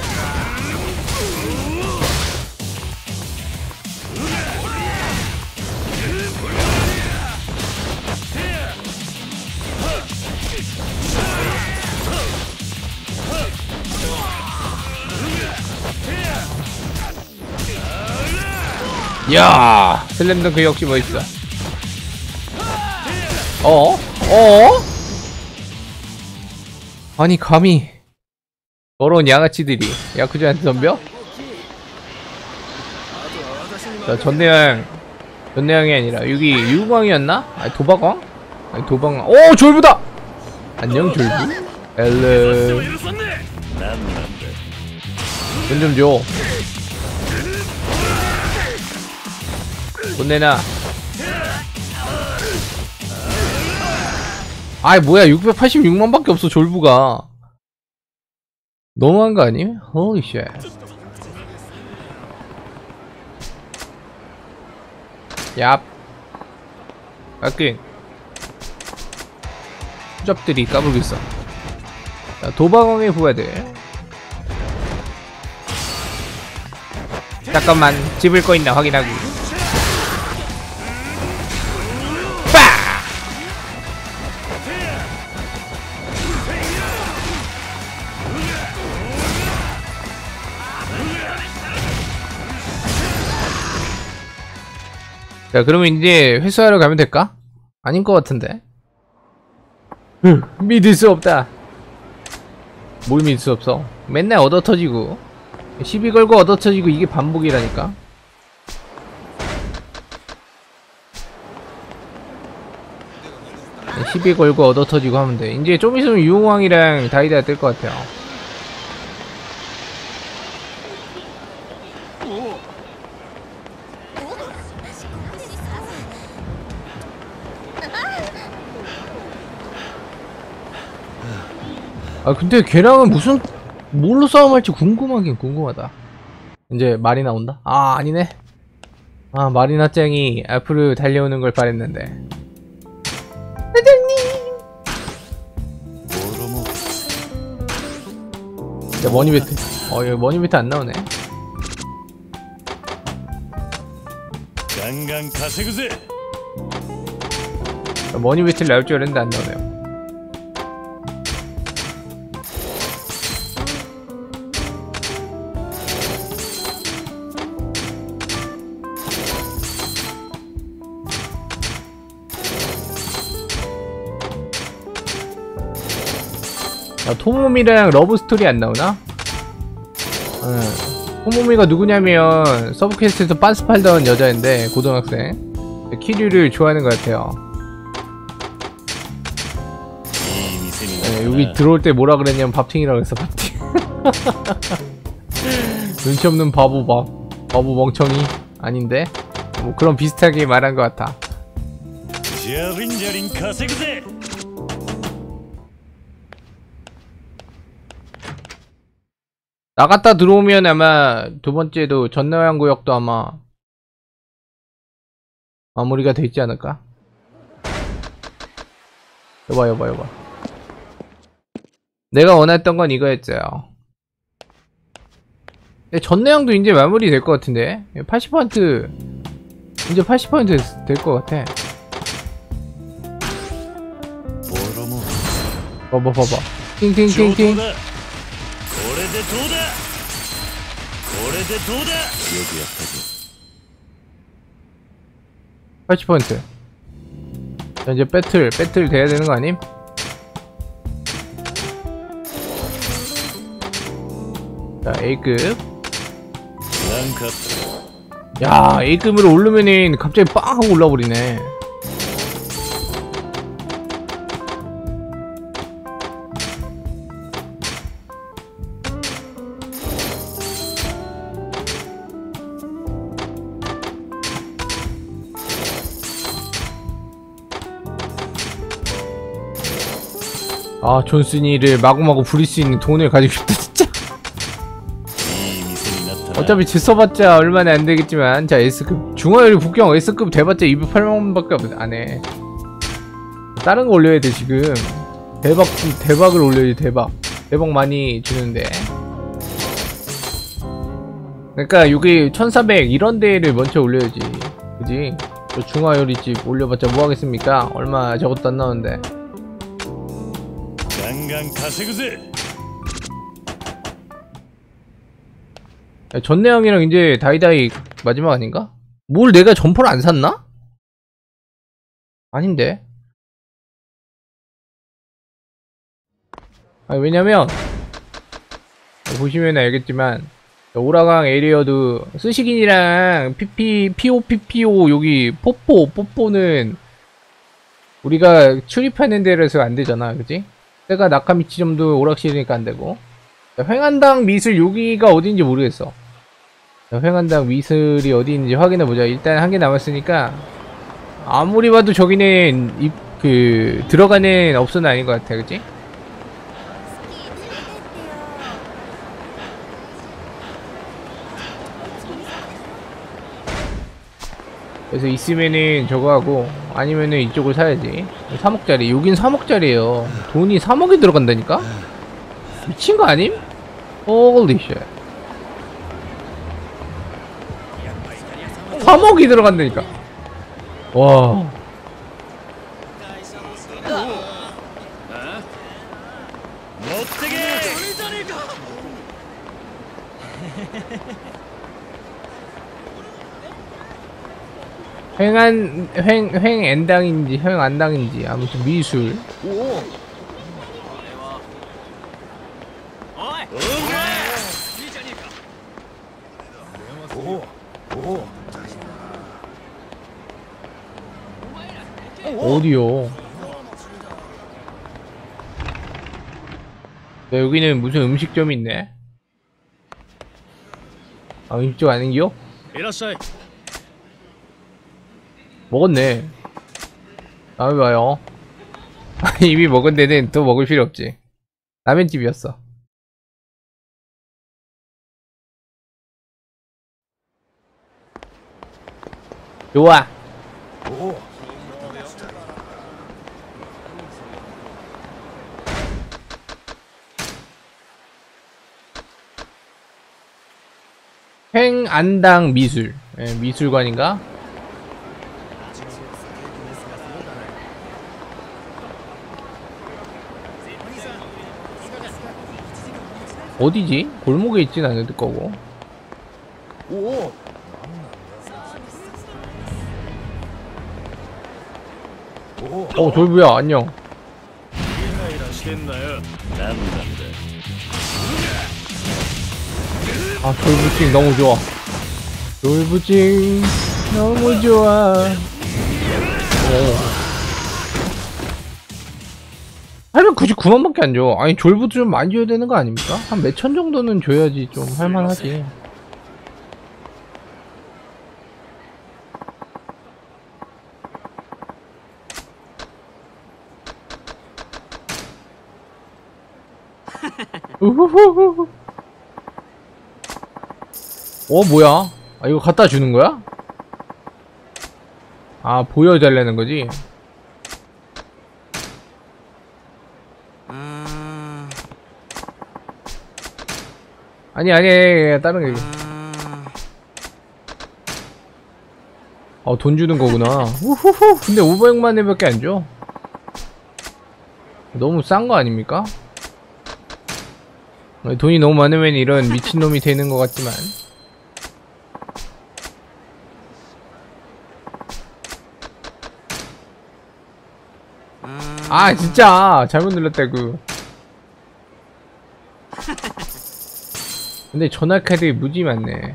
야, 슬램덩크 역시 멋있어. 어? 어? 아니 감히 더러운 양아치들이 야쿠자한테 덤벼? 자, 전내양 전내양이 아니라 여기 유광이었나? 아니 도박왕? 아니 도박왕. 오 졸부다! 안녕 졸부. 엘르 돈 좀 줘. 돈 내놔. 아이 뭐야 육백팔십육만 밖에 없어 졸부가. 너무한 거 아니에요? Holy shit. 얍. 깎인. 후잡들이 까불고 있어. 자, 도방왕의 부하들. 잠깐만, 집을 거 있나 확인하기. 빠! 자, 그러면 이제 회수하러 가면 될까? 아닌 것 같은데. 응, 믿을 수 없다. 뭘 믿을 수 없어? 맨날 얻어 터지고 시비 걸고 얻어 터지고 이게 반복이라니까. 시비 걸고 얻어 터지고 하면 돼. 이제 좀 있으면 유흥왕이랑 다이다이 뜰 것 같아요. 아 근데 걔랑은 무슨 뭘로 싸움할지 궁금하긴 궁금하다. 이제 말이 나온다? 아 아니네. 아 마리나 짱이 앞으로 달려오는 걸 바랬는데. 사장님. 야 머니배트. 어 여기 머니배트 안 나오네.
강강 가세구세.
머니배트를 나올 줄 알았는데 안 나오네요. 야, 토모미랑 러브스토리 안 나오나? 응. 토모미가 누구냐면 서브퀘스트에서 빤스 팔던 여자인데 고등학생 키류를 좋아하는 것 같아요. 네, 여기 들어올 때 뭐라 그랬냐면 밥팅이라고 했어. 밥팅. 눈치 없는 바보 밥 바보 멍청이 아닌데 뭐 그런 비슷하게 말한 것 같아.
자린자린 가세구세.
나갔다 들어오면 아마 두 번째도 전나양 구역도 아마 마무리가 돼 있지 않을까? 여봐 여봐 여봐. 내가 원했던 건 이거였어요. 근데 전내양도 이제 마무리 될 것 같은데 팔십 퍼센트 이제 팔십 퍼센트 될 것 같아. 봐봐 봐봐. 팅팅팅팅. 팔십 퍼센트. 자, 이제 배틀 배틀 돼야 되는 거 아님? 자 A급. 야 A급으로 오르면은 갑자기 빵 하고 올라버리네. 아 존슨이를 마구마구 부릴 수 있는 돈을 가지고 싶다 진짜. 어차피 질 써봤자 얼마나 안되겠지만. 자 S급 중화요리 북경 S급 돼봤자 이백팔만 원밖에 안해. 다른거 올려야돼 지금. 대박 대박을 올려야지. 대박 대박 많이 주는데. 그러니까 여기 천사백 이런 데를 먼저 올려야지 그지? 저 중화요리집 올려봤자 뭐하겠습니까? 얼마 저것도 안 나오는데.
강강 가세구세.
전내양이랑 이제 다이다이 마지막 아닌가? 뭘 내가 점퍼를 안 샀나? 아닌데. 아니 왜냐면 보시면 알겠지만 오라강 에리어드 스시긴이랑 피피 피오피피오 여기 뽀뽀 뽀뽀는 우리가 출입하는 데라서 안 되잖아 그지? 내가 나카미치점도 오락실이니까 안 되고. 자, 횡한당 미술 여기가 어딘지 모르겠어. 자, 횡한당 미술이 어디 있는지 확인해보자. 일단 한 개 남았으니까 아무리 봐도 저기는 이, 그 들어가는 업소는 아닌 것 같아 그치? 그래서 있으면은 저거 하고 아니면은 이쪽을 사야지. 삼억짜리. 여긴 삼억짜리에요. 돈이 삼억이 들어간다니까? 미친 거 아님? Holy shit. 삼억이 들어간다니까. 와. 횡한 횡 횡엔당인지 횡안당인지 아무튼 미술. 어디요? 야, 여기는 무슨 음식점이 있네. 아, 음식점 아닌겨? 먹었네. 다음에 봐요. 이미 먹은 데는 또 먹을 필요 없지. 라면집이었어. 좋아. 횡안당 미술. 예, 미술관인가? 어디지? 골목에 있진 않을 거고. 어, 돌부야, 안녕. 아, 돌부찡 너무 좋아. 돌부찡 너무 좋아. 오. 팔백구십구만밖에 안 줘. 아니, 졸부도 좀 많이 줘야 되는 거 아닙니까? 한 몇천 정도는 줘야지 좀 할만하지. 우후후후. 어, 뭐야? 아, 이거 갖다 주는 거야? 아, 보여달라는 거지? 아니, 아니, 아니, 다른 게. 어, 돈 주는 거구나. 우후후. 근데 오백만 원밖에 안 줘? 너무 싼 거 아닙니까? 돈이 너무 많으면 이런 미친놈이 되는 것 같지만. 아, 진짜 잘못 눌렀다고. 근데 전화카드 무지 많네.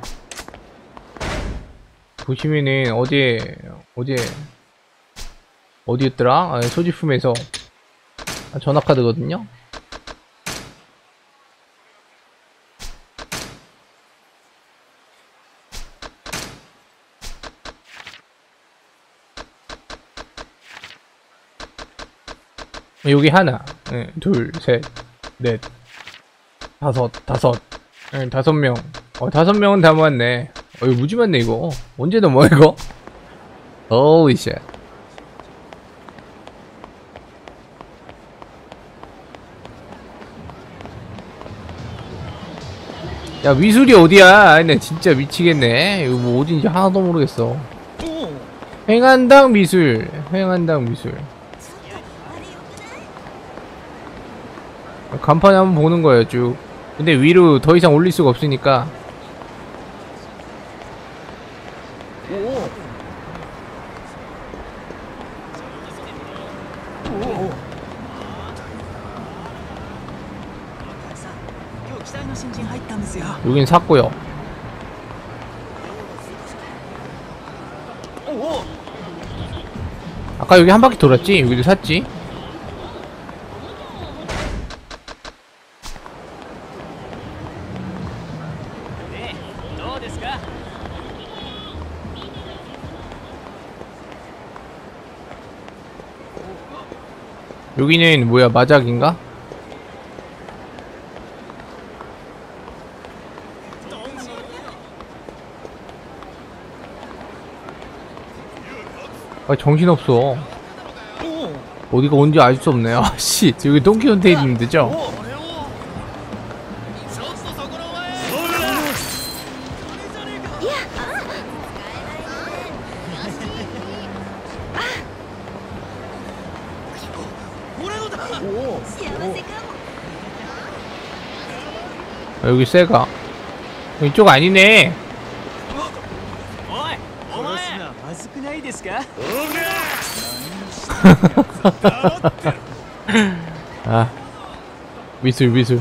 보시면은 어제 어제 어디였더라? 아, 소지품에서 아, 전화카드거든요. 여기 하나, 네, 둘, 셋, 넷, 다섯, 다섯, 네, 다섯 명. 어, 다섯 명은 다 모았네. 어, 이거 무지 많네, 이거. 언제 넘어, 이거? Holy shit. 야, 미술이 어디야? 아니, 나 진짜 미치겠네. 이거 뭐 어딘지 하나도 모르겠어. 횡안당 미술, 횡안당 미술. 간판에 한번 보는 거예요, 쭉. 근데 위로 더 이상 올릴 수가 없으니까. 여긴 샀고요. 아까 여기 한 바퀴 돌았지? 여기도 샀지? 여기는 뭐야, 마작인가? 아 정신없어. 어디가 뭔지 알 수 없네. 아씨 여기 돈키호테 있는 데죠? 아, 여기 세가 이쪽 아니네. 아 미술 미술.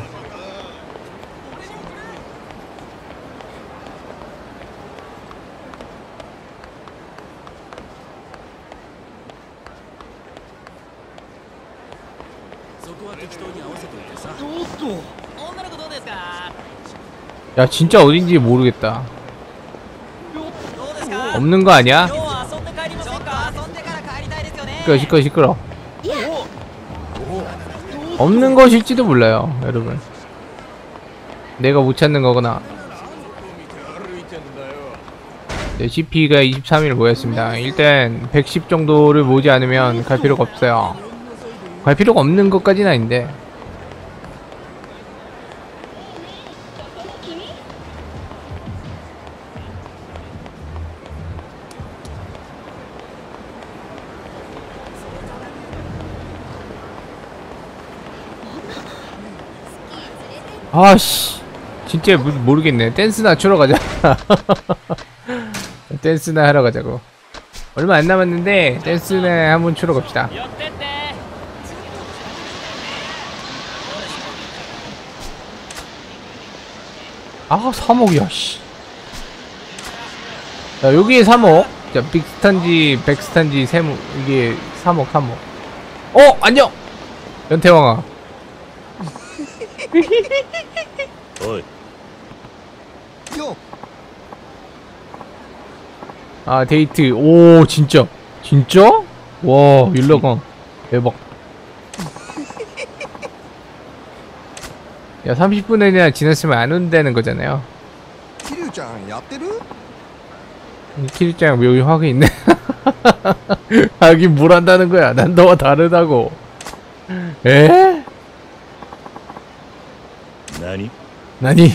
야 진짜 어딘지 모르겠다. 없는 거 아니야? 시끄러 시끄러 시끄러. 없는 것일지도 몰라요 여러분. 내가 못 찾는 거거나. 네, 씨피가 이십삼 일 모였습니다. 일단 백십 정도를 모지 않으면 갈 필요가 없어요. 갈 필요가 없는 것까지는 아닌데. 아씨 진짜 모, 모르겠네. 댄스나 추러 가자. 댄스나 하러 가자고. 얼마 안 남았는데 댄스나 한번 추러 갑시다. 아 삼억이야 씨. 자 여기에 삼억. 자 빅스탄지 백스탄지 세무 이게 삼억 삼억. 어 안녕 연태왕아.
어이.
아 데이트. 오 진짜 진짜? 와 율라강 대박. 야 삼십 분이나 지났으면 안 온다는 거잖아요.
키류짱 야떼르?
키리짱 묘히 화가 있네. 하긴 뭘 한다는 거야. 난 너와 다르다고. 에?
나니?
나니?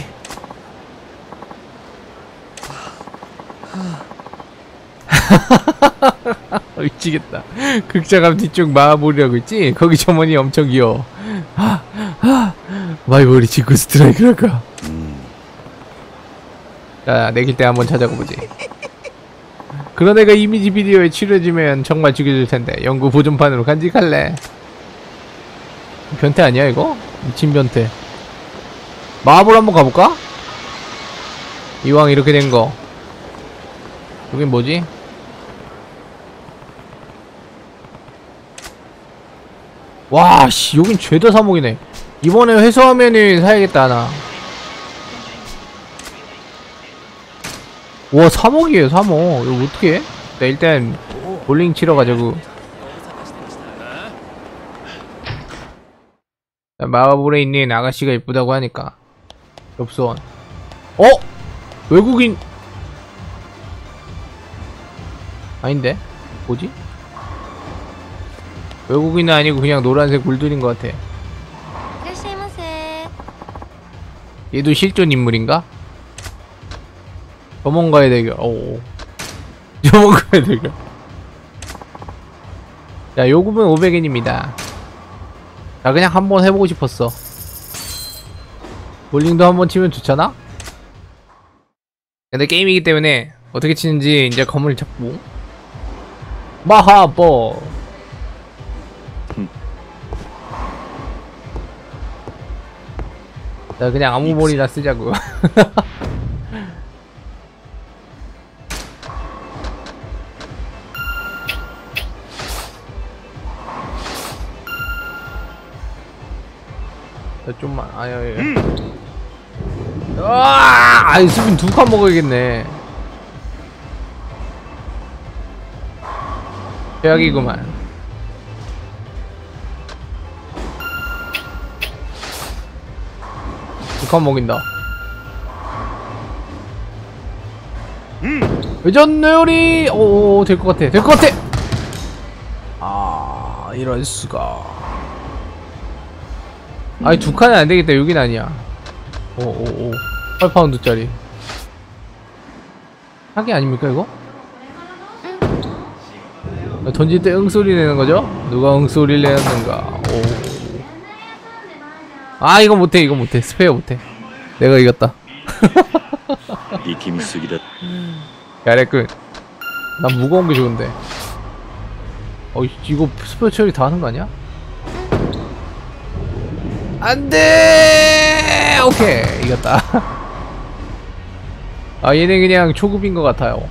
미치겠다. 극장감 뒤쪽 마무리하고 있지? 거기 점원이 엄청 귀여워. 마이보리 직구 스트라이크랄까.
음.
자 내길 때 한번 찾아가 보지. 그런 애가 이미지 비디오에 치료해주면 정말 죽여줄 텐데 연구 보존판으로 간직할래. 변태 아니야 이거? 미친 변태. 마블 한번 가볼까? 이왕 이렇게 된거. 여긴 뭐지? 와씨 여긴 죄다 삼억이네. 이번에 회수하면은 사야겠다 하나. 와 삼억이에요 삼억. 이거 어떡해? 자 일단 볼링 치러 가자고. 자, 마블에 있는 아가씨가 이쁘다고 하니까 엽선. 어? 외국인 아닌데? 뭐지? 외국인은 아니고 그냥 노란색 물들인 것 같아. 얘도 실존 인물인가? 점원과의 대결. 오. 점원과의 대결. 자, 요금은 오백 엔입니다. 나 그냥 한번 해보고 싶었어. 볼링도 한번 치면 좋잖아? 근데 게임이기 때문에 어떻게 치는지 이제 검을 잡고. 마하버. 자, 그냥 아무 볼이나 쓰자고. 자, 좀만, 아유, 아유. 음. 아, 아이, 수빈 두 칸 먹어야겠네. 최악이구만. 두 칸 먹인다. 음. 회전 요리. 오, 될 것 같아. 될 것 같아. 이럴 수가. 아니 두 칸은 안 되겠다. 여긴 아니야. 오오오. 팔 파운드짜리. 사기 아닙니까 이거? 던질 때 응 소리 내는 거죠? 누가 응 소리를 내었는가? 오. 아 이거 못해 이거 못해 스페어 못해. 내가 이겼다.
力みすぎだ
야래꾼. 난 무거운 게 좋은데. 어 이거 스페어 처리 다 하는 거 아니야? 안돼. 오케이 이겼다. 아 얘네 그냥 초급인 것 같아요.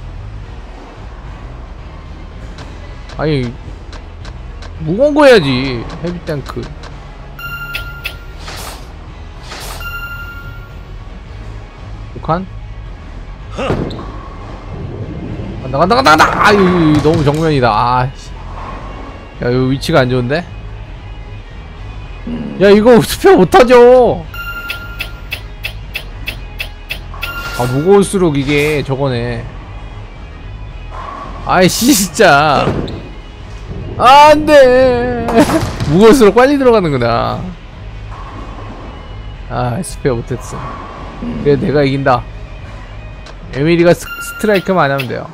아니 무거운 거 해야지. 헤비 탱크. 북한? 간다 간다 간다 간다. 아유 너무 정면이다. 아, 야 이거 위치가 안 좋은데? 야 이거 스페어 못하죠. 아 무거울수록 이게 저거네. 아이씨 진짜. 아, 안돼. 무거울수록 빨리 들어가는구나. 아 스페어 못했어. 그래 내가 이긴다. 에밀리가 스, 스트라이크만 안 하면 돼요.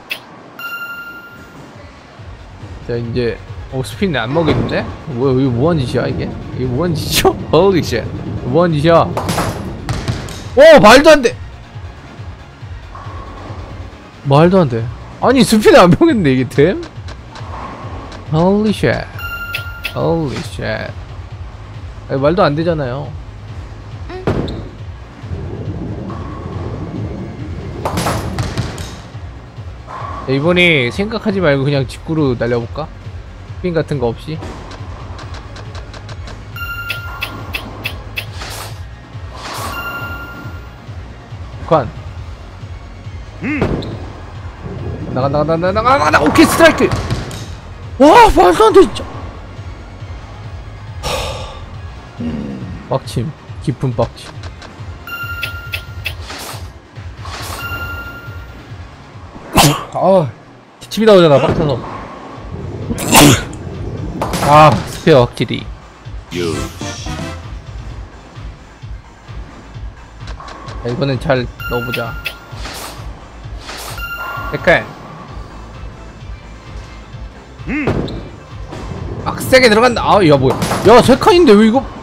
자 이제 어 스피드 안 먹겠는데? 뭐야 이거 뭐한 짓이야 이게? 이게 뭐한 짓이죠? 어우리 쉣. 뭐한 짓이야? 오 말도 안 돼. 말도 안 돼. 아니 스피드 안 먹겠는데 이게 됨? Holy shit. Holy shit. 아니, 말도 안 되잖아요. 자, 이번에 생각하지 말고 그냥 직구로 날려볼까? 스핀 같은 거 없이. 북한. 나가 나가 나가 나가 나가 나가. 오케이 스트라이크. 와 말도 안 돼 진짜. 빡침. 깊은 빡침. 아 기침이 나오잖아 빡쳐서. 아 스페어 확실히.
요
자, 이번엔 잘 넣어보자. 색깔. 빡세게 들어간다. 아, 야 뭐야? 야 세 칸인데 왜 이거?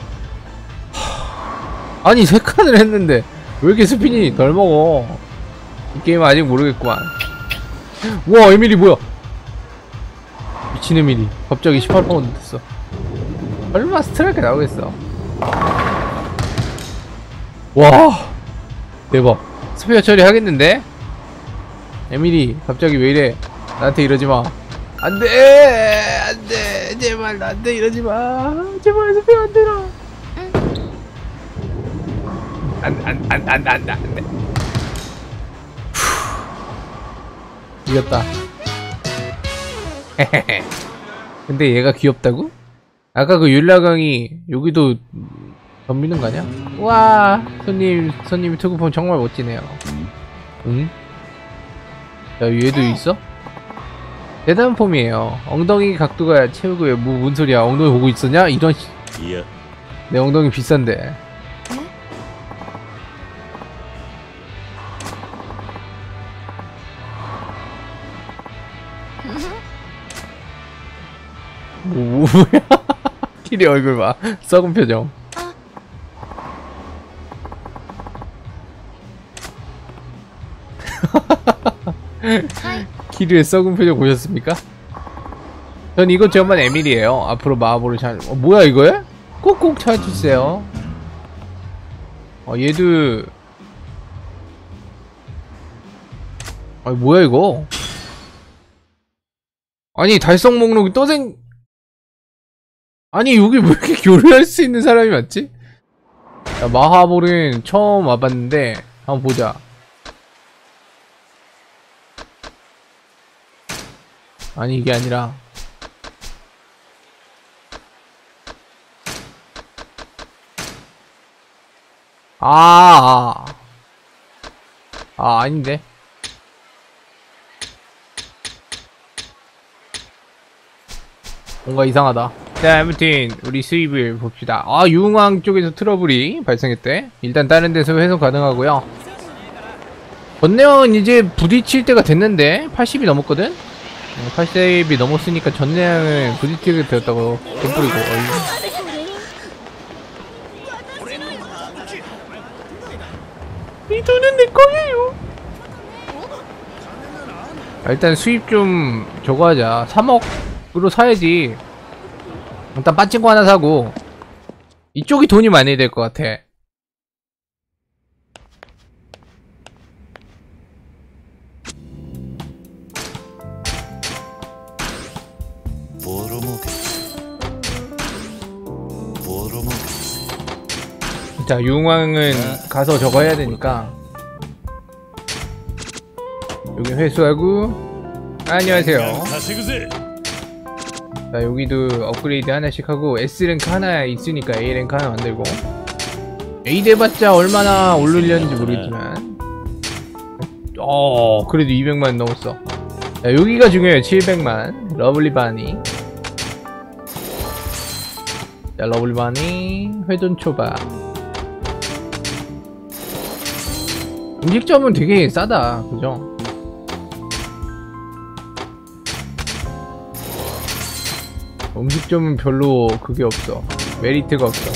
하... 아니 세 칸을 했는데 왜 이렇게 스핀이 덜 먹어? 이 게임 아직 모르겠구만. 와 에밀리 뭐야? 미친 에밀리. 갑자기 십팔 파운드 됐어. 얼마 스트라이크 나오겠어? 와 대박. 스페어 처리 하겠는데? 에밀리 갑자기 왜 이래? 나한테 이러지마. 안돼 안돼 제발 나한테 이러지마. 제발 스페어 안되라. 안안안안안안돼. 이겼다. 근데 얘가 귀엽다고? 아까 그 율라강이 여기도 덤비는 거 아니야? 와 손님 손님 투구폼 정말 멋지네요. 응? 야 얘도 있어? 대단한 폼이에요. 엉덩이 각도가 채우고 왜 뭐, 뭔 소리야? 엉덩이 보고 있었냐? 이런 씨.
이야
내 엉덩이 비싼데. 뭐, 뭐야? 키리 얼굴 봐. 썩은 표정. 키리의 썩은 표정 보셨습니까? 전 이거 정말 에밀이에요. 앞으로 마법으로 잘. 어, 뭐야 이거야? 꼭꼭 찾아주세요. 어 얘도. 아니 뭐야 이거? 아니 달성 목록이 떠생. 아니 여기 왜 이렇게 교류할 수 있는 사람이 많지? 야, 마하볼은 처음 와봤는데 한번 보자. 아니 이게 아니라 아, 아, 아 아닌데. 뭔가 이상하다. 자, 아무튼 우리 수입을 봅시다. 아, 유흥왕 쪽에서 트러블이 발생했대. 일단 다른 데서 회수 가능하고요. 전내왕은 이제 부딪힐 때가 됐는데 팔십이 넘었거든? 팔십이 넘었으니까 전내왕은 부딪히게 되었다고 돈 뿌리고. 이 돈은 내 거예요. 아, 일단 수입 좀 저거 하자. 삼억으로 사야지. 일단 빠친코 하나 사고. 이쪽이 돈이 많이 될 것 같아. 자, 유흥왕은 가서 저거 해야 되니까 여기 회수하고. 안녕하세요. 자, 여기도 업그레이드 하나씩 하고 S랭크 하나 있으니까 A랭크 하나 만들고. A 돼봤자 얼마나 오르려는지 모르겠지만 어 그래도 이백만 넘었어. 자, 여기가 중요해요. 칠백만. 러블리 바니. 자, 러블리 바니 회전 초밥. 음식점은 되게 싸다, 그죠? 음식점은 별로 그게 없어. 메리트가 없어.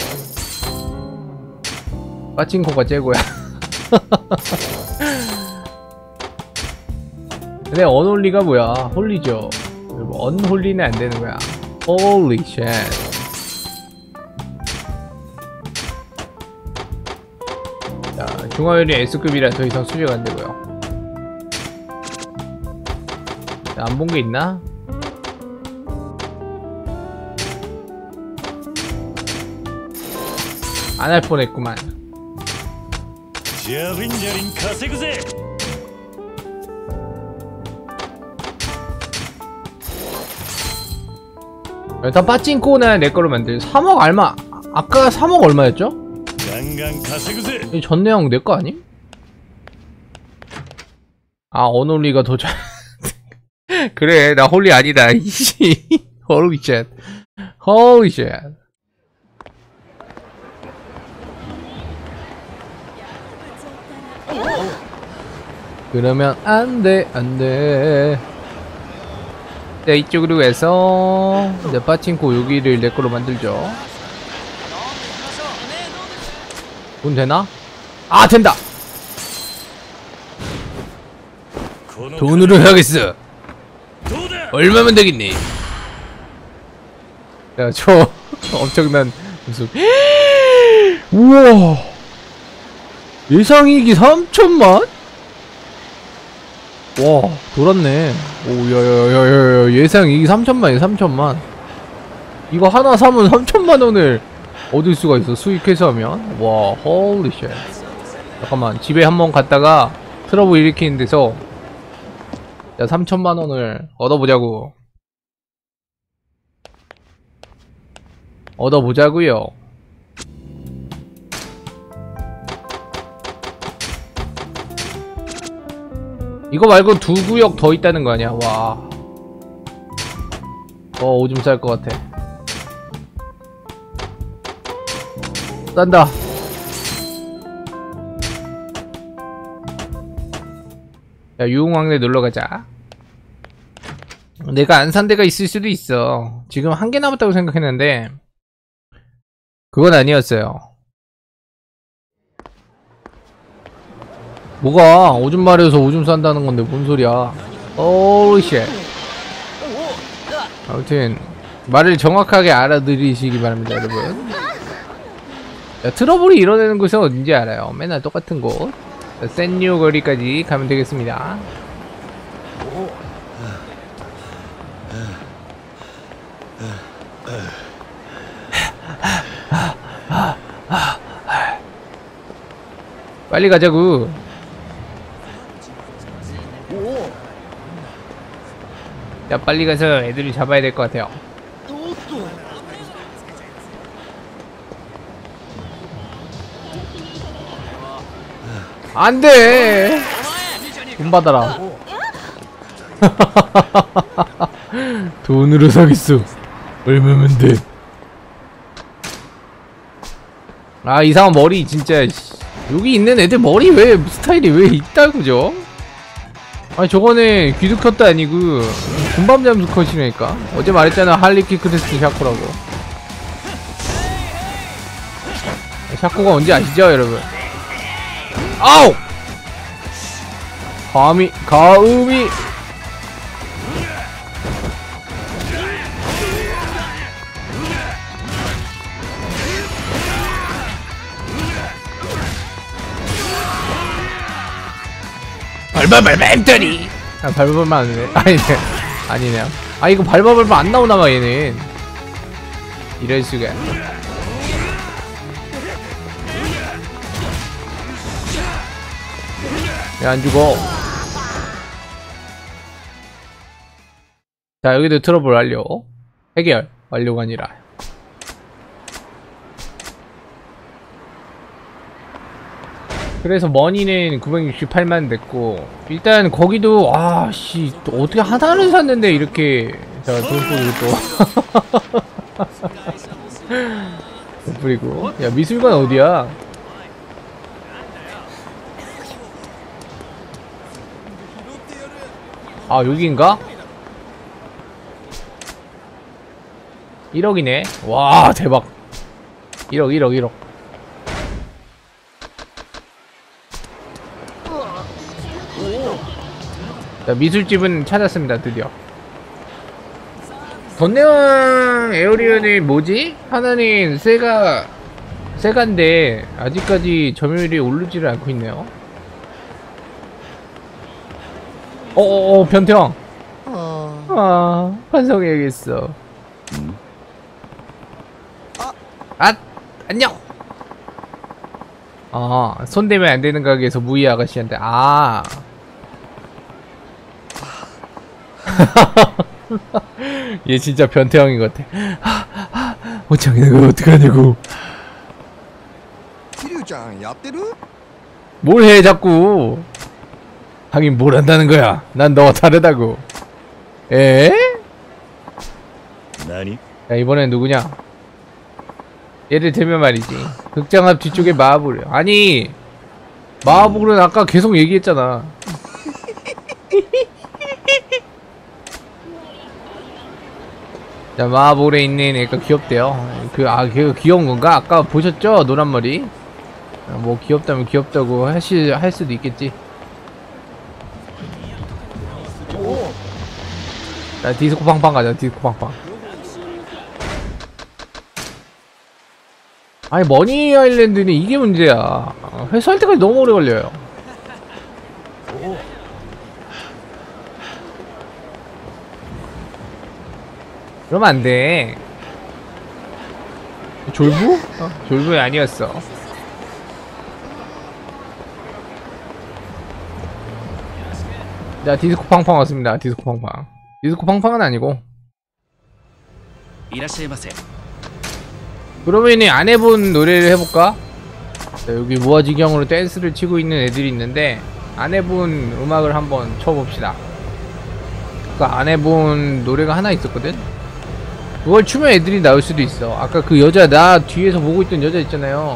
빠친코가 최고야. 근데 언홀리가 뭐야? 홀리죠. 언홀리는 안 되는 거야. Holy shit. 자, 중화요리 S급이라 더 이상 수주가 안 되고요. 안 본 게 있나? 안 할 뻔했구만. 일단 빠친코는 내 거로 만들. 삼억 얼마? 아까 삼억 얼마였죠? 이 전내형 내 거 아님? 아, 언홀리가 더 잘. 그래, 나 홀리 아니다. 이씨. Holy shit. Holy shit. 그러면 안 돼, 안 돼. 자, 이쪽으로 해서 이제 빠친코 여기를 내 거로 만들죠. 돈 되나? 아, 된다! 돈으로 해야겠어. 얼마면 되겠니? 야, 저 엄청난 무슨. 우와, 예상이익이 삼천만? 와, 돌았네. 오, 야야야야야, 예상이익이 삼천만이야. 삼천만. 이거 하나 사면 삼천만 원을 얻을 수가 있어, 수익해서 하면. 와, 홀리 쉣. 잠깐만, 집에 한번 갔다가 트러블 일으키는 데서 자, 삼천만 원을 얻어보자고. 얻어보자구요. 이거 말고 두 구역 더 있다는 거 아니야? 와. 어, 오줌 쌀 것 같아. 싼다. 야, 유흥왕래 놀러가자. 내가 안 산 데가 있을 수도 있어. 지금 한 개 남았다고 생각했는데 그건 아니었어요. 뭐가 오줌 마려서 오줌 싼다는 건데 뭔 소리야. 오우쉣. 아무튼 말을 정확하게 알아들으시기 바랍니다, 여러분. 야, 트러블이 일어나는 곳은 어딘지 알아요. 맨날 똑같은 곳. 센뉴 거리까지 가면 되겠습니다. 빨리 가자구. 야, 빨리 가서 애들을 잡아야 될 것 같아요. 안돼. 돈 받아라. 돈으로 사겠어. 얼마면 돼? 아 이상한 머리 진짜. 여기 있는 애들 머리 왜 스타일이 왜 있다고죠? 아니 저거는 귀도 컷도 아니고 군밤 잠수 컷이라니까. 어제 말했잖아 할리퀸 크리스티 샤코라고. 샤코가 뭔지 아시죠 여러분? 아우! 감히 가음이 발바발바 엠터리. 아 발바발바 안네. 아니네 아니네요. 아 이거 발바발바 안 나오나봐 얘는. 이럴 수가. 왜 안 죽어? 자 여기도 트러블 완료. 해결 완료가 아니라. 그래서 머니는 구백육십팔만 됐고 일단 거기도 아씨 또 어떻게 하나를 샀는데 이렇게 자 돈 뿌리고 또 돈 뿌리고. 야 미술관 어디야? 아 여기인가? 일억이네. 와 대박. 일억 일억 일억. 자 미술집은 찾았습니다 드디어. 건네왕 에어리언이 뭐지? 하나는 세가 세가인데 아직까지 점유율이 오르지를 않고 있네요. 어어어 변태왕.
어...
아 반성해야겠어.
음?
아 안녕. 아 손대면 안 되는 가게에서 무이 아가씨한테. 아 얘 진짜 변태형인 것 같아. 어쩌게 내가 어떡하냐고.
키류ちゃん やってる?
뭘 해 자꾸. 하긴 뭘 한다는 거야. 난 너와 다르다고. 에?
나니?
야 이번엔 누구냐? 예를 들면 말이지 극장 앞 뒤쪽에 마하보르. 아니 마하보르는 아까 계속 얘기했잖아. 자 마하보르에 있는 애가 귀엽대요. 그 아 걔가 귀여운 건가? 아까 보셨죠? 노란 머리. 아, 뭐 귀엽다면 귀엽다고 하시 할 수도 있겠지. 자 디스코 팡팡 가자. 디스코 팡팡. 아니 머니 아일랜드는 이게 문제야. 어, 회수할 때까지 너무 오래 걸려요. 그러면 안 돼. 졸부? 어, 졸부이 아니었어. 자 디스코 팡팡 왔습니다. 디스코 팡팡. 디스코 팡팡은 아니고.
이라시마세.
그러면은 안 해본 노래를 해볼까? 자, 여기 무아지경으로 댄스를 치고 있는 애들이 있는데 안 해본 음악을 한번 쳐봅시다. 아까 안 해본 노래가 하나 있었거든? 그걸 추면 애들이 나올 수도 있어. 아까 그 여자 나 뒤에서 보고 있던 여자 있잖아요.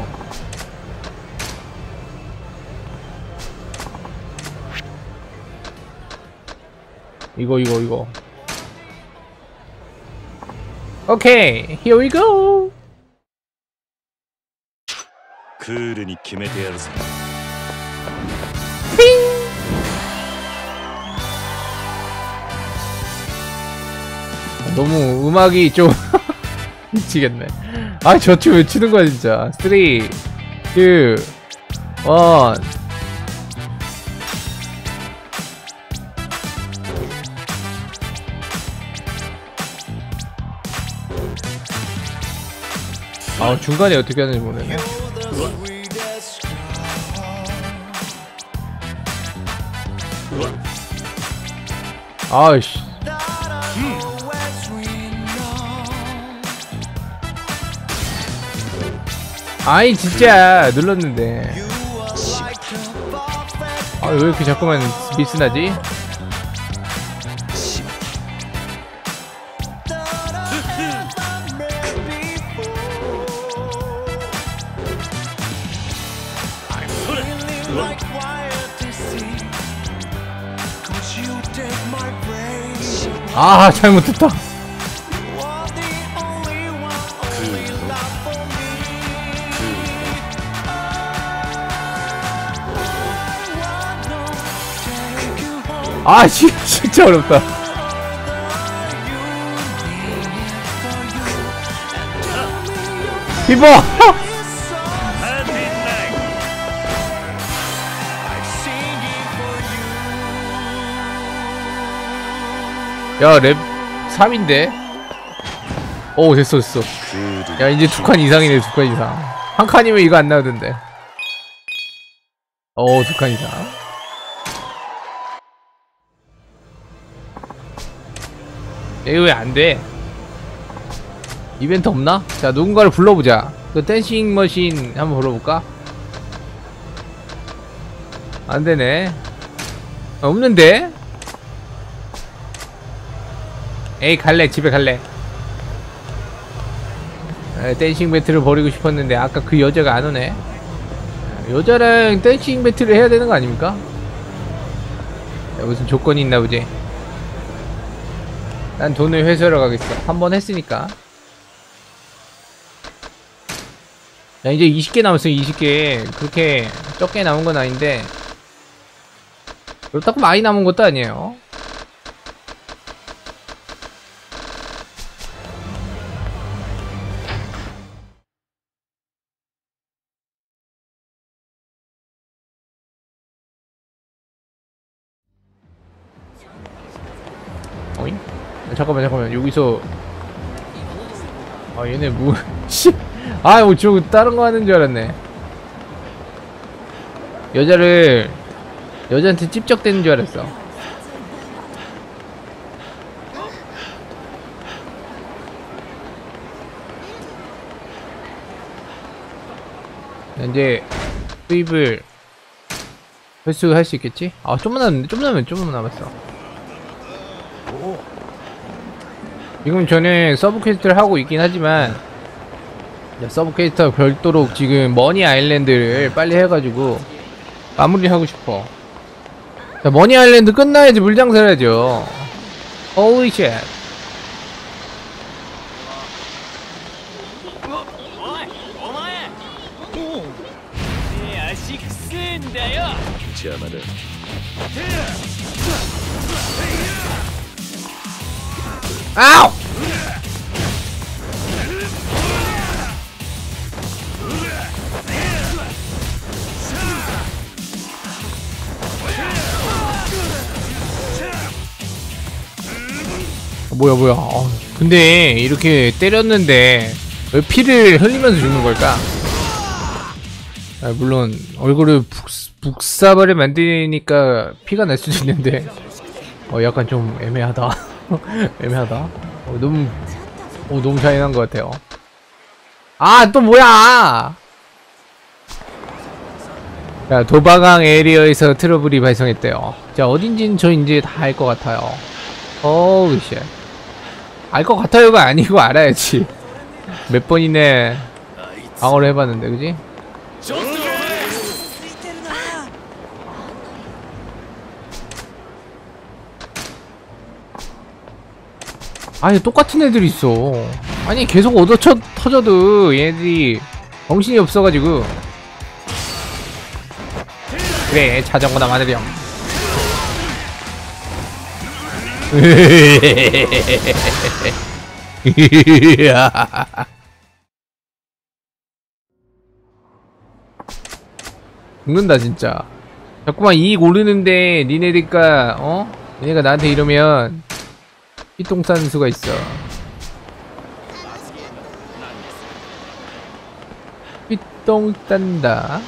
이거 이거 이거. 오케이, here we go.
クールに決めてやるぞ。
너무 음악이 좀 미치겠네. 아 저 춤 왜 추는 거야 진짜. 삼, 이, 일. 아 중간에 어떻게 하는지 모르네. 아이씨. 아이 진짜 눌렀는데. 아 왜 이렇게 자꾸만 미스나지? 아, 잘못했다. 아, 씨, 진짜 어렵다. 비버! 야, 랩 삼인데? 오, 됐어, 됐어. 야, 이제 두 칸 이상이네, 두 칸 이상. 한 칸이면 이거 안 나오던데. 오, 두 칸 이상. 이거 왜 안 돼? 이벤트 없나? 자, 누군가를 불러보자. 그 댄싱 머신 한번 불러볼까? 안 되네. 아, 없는데? 에이, 갈래. 집에 갈래. 에, 댄싱 배틀을 벌이고 싶었는데 아까 그 여자가 안 오네. 여자랑 댄싱 배틀을 해야 되는 거 아닙니까? 야, 무슨 조건이 있나 보지. 난 돈을 회수하러 가겠어. 한 번 했으니까. 야, 이제 이십 개 남았어요. 이십 개. 그렇게 적게 남은 건 아닌데 그렇다고 많이 남은 것도 아니에요. 어잉? 잠깐만 잠깐만 여기서 아 얘네 뭐 씨. 아 뭐 저 다른 거 하는 줄 알았네. 여자를 여자한테 찝적대는 줄 알았어. 이제 수입을 회수할 수 있겠지? 아 좀만 남았는데 좀 남았네 좀만 남았어. 지금 저는 서브 퀘스트를 하고 있긴 하지만 서브 퀘스트와 별도로 지금 머니 아일랜드를 빨리 해가지고 마무리하고 싶어. 자, 머니 아일랜드 끝나야지 물장사를 하죠. 호리 쉣.
자마다
아우! 뭐야 뭐야. 어, 근데 이렇게 때렸는데 왜 피를 흘리면서 죽는 걸까? 아, 물론 얼굴을 북, 북사발을 만드니까 피가 날 수도 있는데 어 약간 좀 애매하다. 애매하다. 어, 너무 어, 너무 잔인한 것 같아요. 아 또 뭐야? 자, 도바강 에리어에서 트러블이 발생했대요. 자, 어딘지는 저 이제 다 알 것 같아요. 어우 씨. 알 것 같아요가 아니고 알아야지. 몇 번이네 방어를 해봤는데, 그지? 아니 똑같은 애들이 있어. 아니 계속 얻어 쳐, 터져도 얘네들이 정신이 없어가지고. 그래 자전거나 마늘형. 죽는다 진짜. 자꾸만 이익 오르는데 니네들까 어? 니네가 나한테 이러면 피똥 싸는 수가 있어. 피똥 싼다.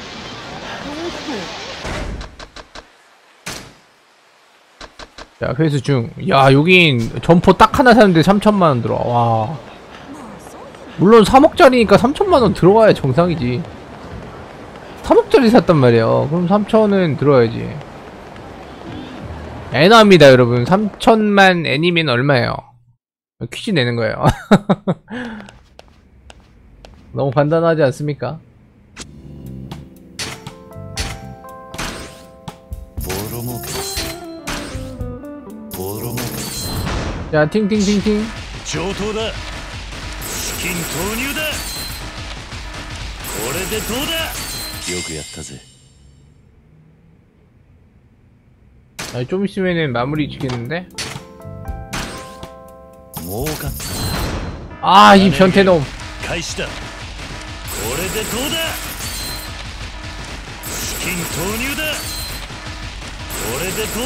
자, 회수 중. 야, 여긴 점포 딱 하나 사는데 삼천만 원 들어와. 와. 물론 삼억짜리니까 삼천만 원 들어와야 정상이지. 삼억짜리 샀단 말이야. 그럼 삼천은 들어와야지. 애나입니다, 여러분. 삼천만 애니면 얼마예요? 퀴즈 내는 거예요. 너무 간단하지 않습니까? 자, 팅팅팅팅.
上等だ資金投入だこれでどうだよくやったぜ
아, 좀 있으면은 마무리 지겠는데?
儲かった
아, 이 변태놈.
開始だこれでどうだ資金投入だこれで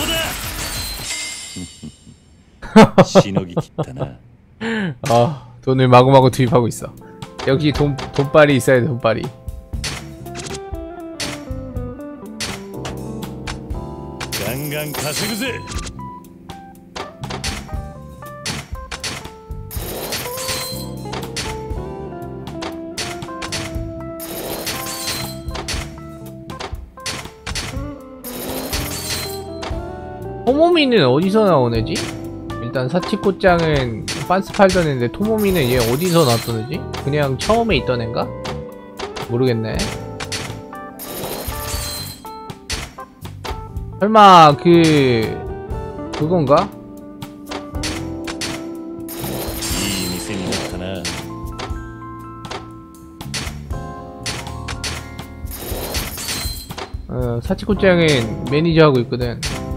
どうだしのぎきったな
아, 돈을 마구마구 투입하고 있어. 역시 돈, 돈빨이 있어야 돼, 돈빨이.
강강稼ぐぜ
토모미는 어디서 나온 애지? 일단 사치코짱은 빤스 팔던 애인데 토모미는 얘 어디서 나왔던 애지? 그냥 처음에 있던 애인가? 모르겠네. 설마 그... 그건가?
いい店になったな
어, 사치코짱은 매니저 하고 있거든.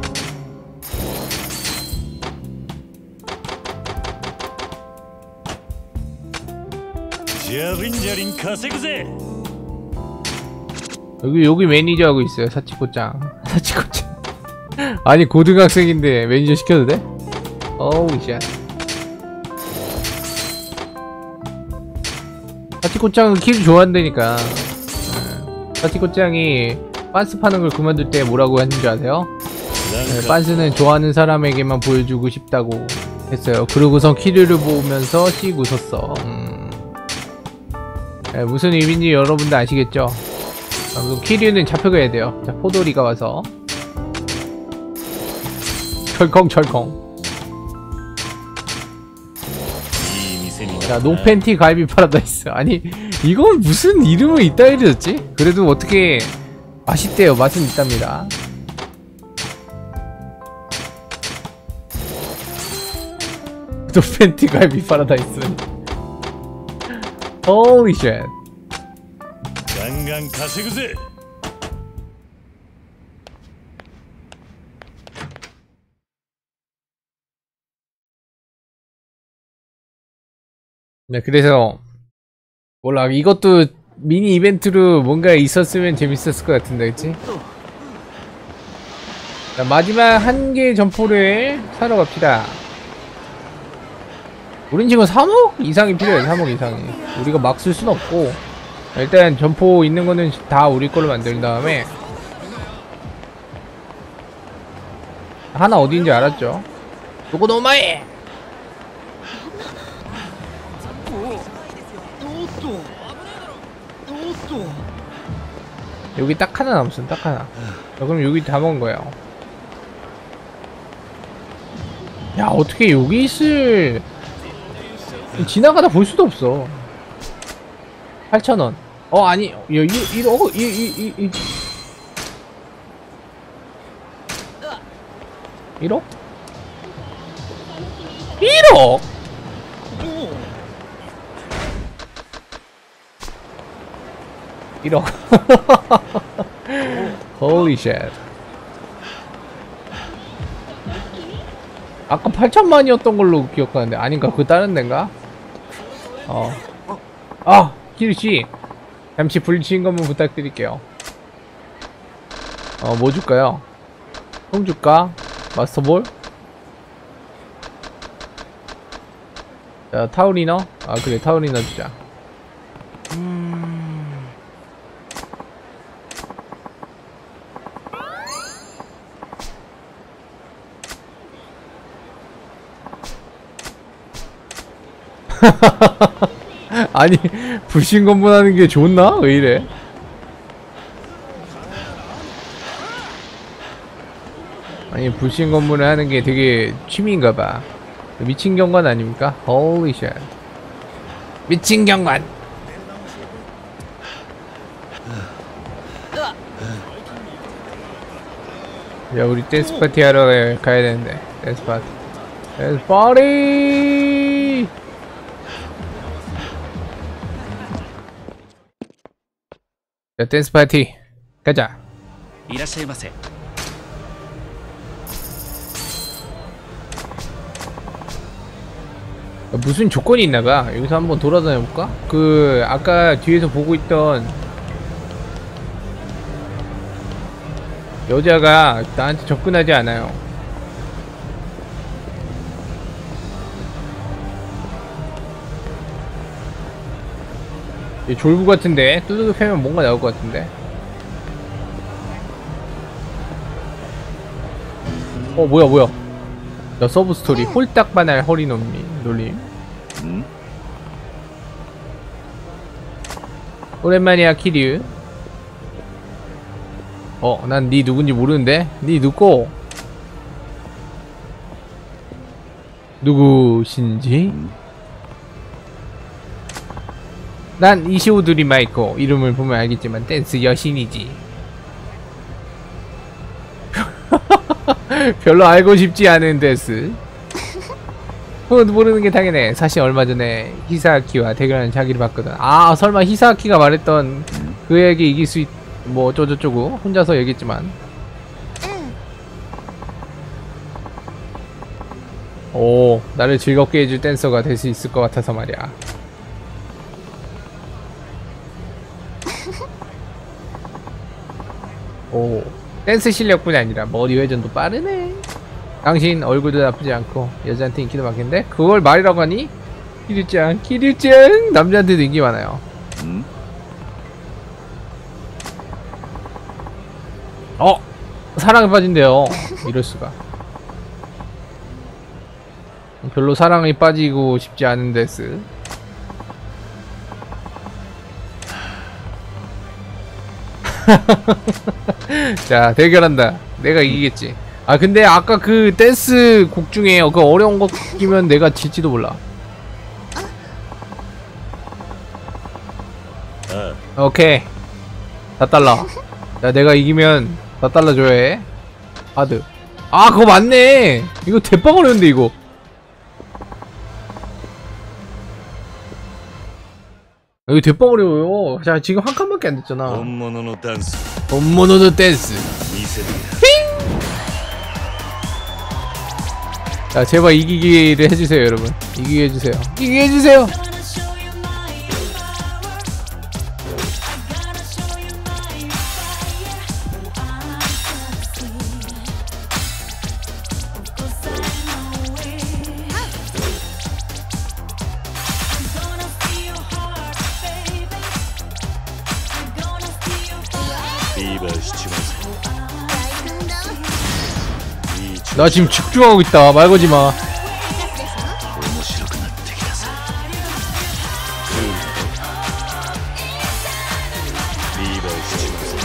자린자린 稼ぐぜ
여기 여기 매니저 하고 있어요. 사치코짱. 사치코짱. 아니 고등학생인데 매니저 시켜도 돼? 어우 샷. 사치코짱은 킬 좋아한다니까. 사치코짱이 빤스 파는 걸 그만둘 때 뭐라고 했는 줄 아세요? 네, 빤스는 좋아하는 사람에게만 보여주고 싶다고 했어요. 그러고선 키류를 보면서 씩 웃었어. 음. 네, 무슨 의미인지 여러분들 아시겠죠? 아, 키류는 잡혀가야 돼요. 자, 포도리가 와서 철컹 철컹. 자, 노팬티 갈비 파라다이스. 아니 이건 무슨 이름을 이따 해줬지? 그래도 어떻게 맛있대요. 맛은 있답니다. 노팬티 갈비 파라다이스. Holy shit.
강강稼ぐぜ
네, 그래서 몰라 이것도 미니 이벤트로 뭔가 있었으면 재밌었을 것 같은데, 그치? 자, 마지막 한 개의 점포를 사러 갑시다. 우린 지금 삼억 이상이 필요해. 삼억 이상이. 우리가 막 쓸 순 없고 일단 점포 있는 거는 다 우리 걸로 만든 다음에 하나 어디인지 알았죠? 요거 너무해! 여기 딱 하나 남았어. 딱 하나. 자, 그럼 여기 다 먹은 거예요. 야, 어떻게 여기 있을 지나가다 볼 수도 없어. 팔천 원. 어, 아니, 야, 이, 이, 어, 이, 이, 이, 이. 일억? 일억? 일억. Holy shit. 아까 팔천만이었던 걸로 기억하는데 아닌가? 그거 다른 데인가? 어. 아! 키르씨! 잠시 불신 검문 부탁드릴게요. 어, 뭐 줄까요? 총 줄까? 마스터볼? 자, 타우리너? 아, 그래, 타우리너 주자. 아니 불신 검문하는 게 좋나? 왜 이래? 아니 불신 검문을 하는 게 되게 취미인가봐. 미친 경관 아닙니까? Holy shit. 미친 경관. 야, 우리 댄스 파티 하러 가야 되는데. 댄스 파티. 댄스 파티! 자, 댄스 파티 가자.
いらっしゃいませ
무슨 조건이 있나봐. 여기서 한번 돌아다녀볼까? 그 아까 뒤에서 보고 있던 여자가 나한테 접근하지 않아요. 얘 졸부 같은데? 두둑이 패면 뭔가 나올 것 같은데? 어 뭐야 뭐야. 자, 서브 스토리 홀딱 반할 허리 놀림 놀림.
응?
오랜만이야 키류. 어, 난 니 누군지 모르는데? 니 누구? 누구신지? 난 이시오드리 마이코. 이름을 보면 알겠지만 댄스 여신이지. 별로 알고 싶지 않은 댄스. 어, 모르는 게 당연해. 사실 얼마 전에 히사키와 대결하는 자기를 봤거든. 아, 설마 히사키가 말했던 그에게 이길 수 있... 뭐 어쩌고저쩌고 혼자서 얘기했지만. 오, 나를 즐겁게 해줄 댄서가 될 수 있을 것 같아서 말이야. 오, 댄스 실력뿐이 아니라 머리 회전도 빠르네. 당신 얼굴도 나쁘지 않고 여자한테 인기도 많겠는데? 그걸 말이라고 하니? 키류짱, 키류짱! 남자한테도 인기 많아요.
응?
어! 사랑에 빠진대요. 이럴수가. 별로 사랑에 빠지고 싶지 않은 데스. 자, 대결한다. 내가 이기겠지. 아, 근데 아까 그 댄스 곡 중에 그 어려운 거 끼면 내가 질지도 몰라.
아,
오케이. 사 달러. 야, 내가 이기면 사 달러 줘야 해. 하드. 아, 그거 맞네. 이거 대빵 어려운데, 이거. 이거 대빵 어려워요. 자, 지금 한 칸밖에 안 됐잖아.
本物のダンス
본모노도 댄스.
見せてやる
자, 제발 이기기를 해주세요, 여러분. 이기게 해주세요. 이기게 해주세요.
비버 시치마세
나 지금 집중하고 있다. 말 걸지 마.
面白くなってきたぜビーバーしちませ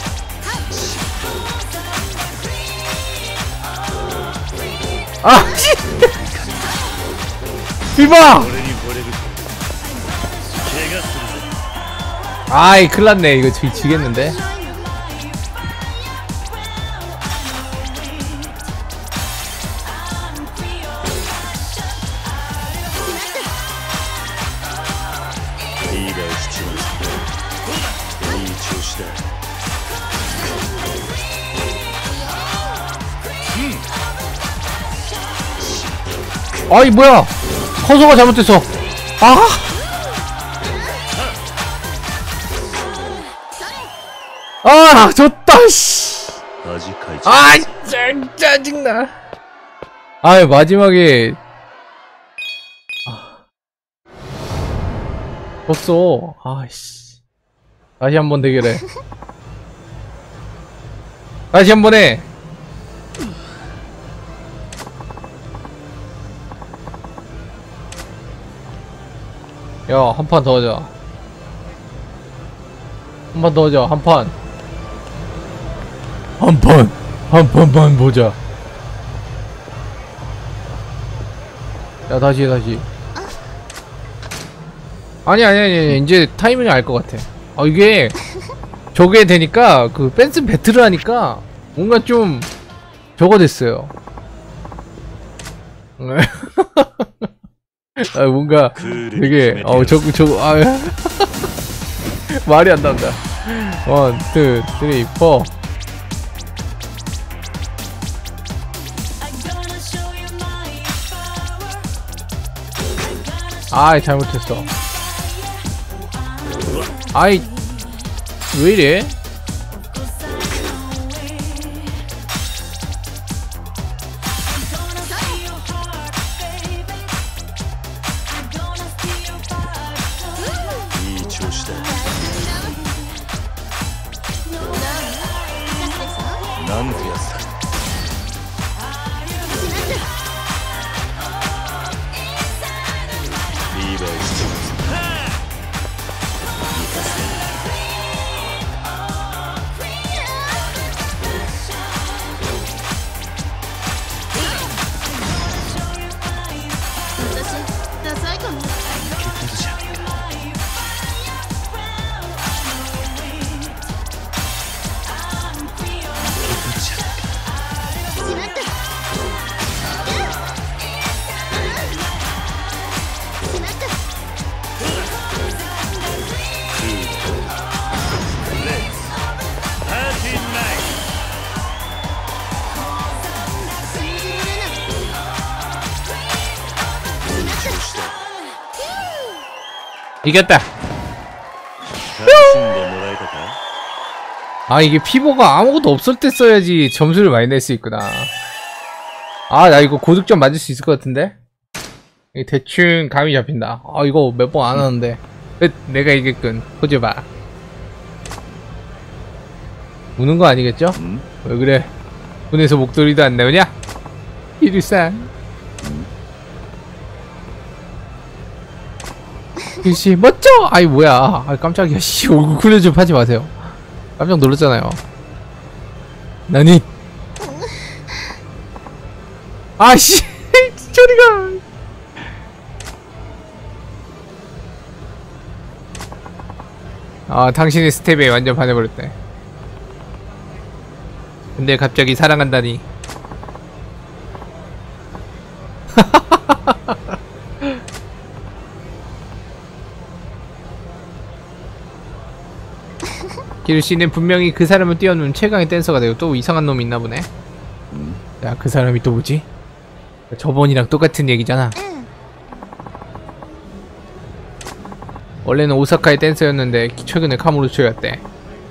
아, 씨! 비바!
俺に惚れる怪我するぜ
아이, 큰일났네. 이거 지, 지겠는데? 아이, 뭐야! 커서가 잘못됐어. 아! 아, 졌다, 씨!
恥かいちゃ
아, 짜, 짜증나. 아, 마지막에. 아. 졌어. 아이씨. 다시 한번 대결해. 다시 한번 해. 야, 한 판 더 하자. 한 판 더 하자, 한 판. 한 판, 한 판만 보자. 야, 다시 해, 다시. 아니, 아니, 아니, 아니, 이제 타이밍을 알 것 같아. 아, 이게, 저게 되니까, 그, 댄스 배틀을 하니까, 뭔가 좀, 저거 됐어요. 아, 뭔가 되게 어 저거 저거 아 말이 안 나온다. 원, 투, 쓰리, 포. 아이 잘못했어. 아이 왜 이래? 이겼다. 아 이게 피보가 아무것도 없을 때 써야지 점수를 많이 낼 수 있구나. 아 나 이거 고득점 맞을 수 있을 것 같은데? 대충 감이 잡힌다. 아 이거 몇 번 안 하는데 끝. 내가 이겼군. 호줘봐. 우는 거 아니겠죠?
음?
왜 그래? 눈에서 목소리도 안 나오냐? 이리산 씨 멋져! 아이 뭐야. 아 깜짝이야. 씨 얼굴 쿨레 좀 하지 마세요. 깜짝 놀랐잖아요. 나니? 아씨 저리가. 아 당신의 스텝에 완전 반해버렸대. 근데 갑자기 사랑한다니. 기르씨는 분명히 그 사람을 뛰어넘은 최강의 댄서가 되고 또 이상한 놈이 있나 보네. 야 그 사람이 또 뭐지? 저번이랑 똑같은 얘기잖아. 원래는 오사카의 댄서였는데 최근에 카무로초에 갔대.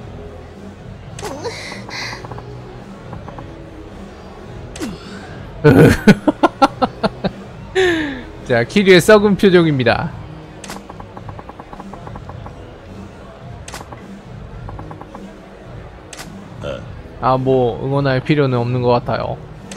자 키류의 썩은 표정입니다. 아 뭐 응원할 필요는 없는 것 같아요.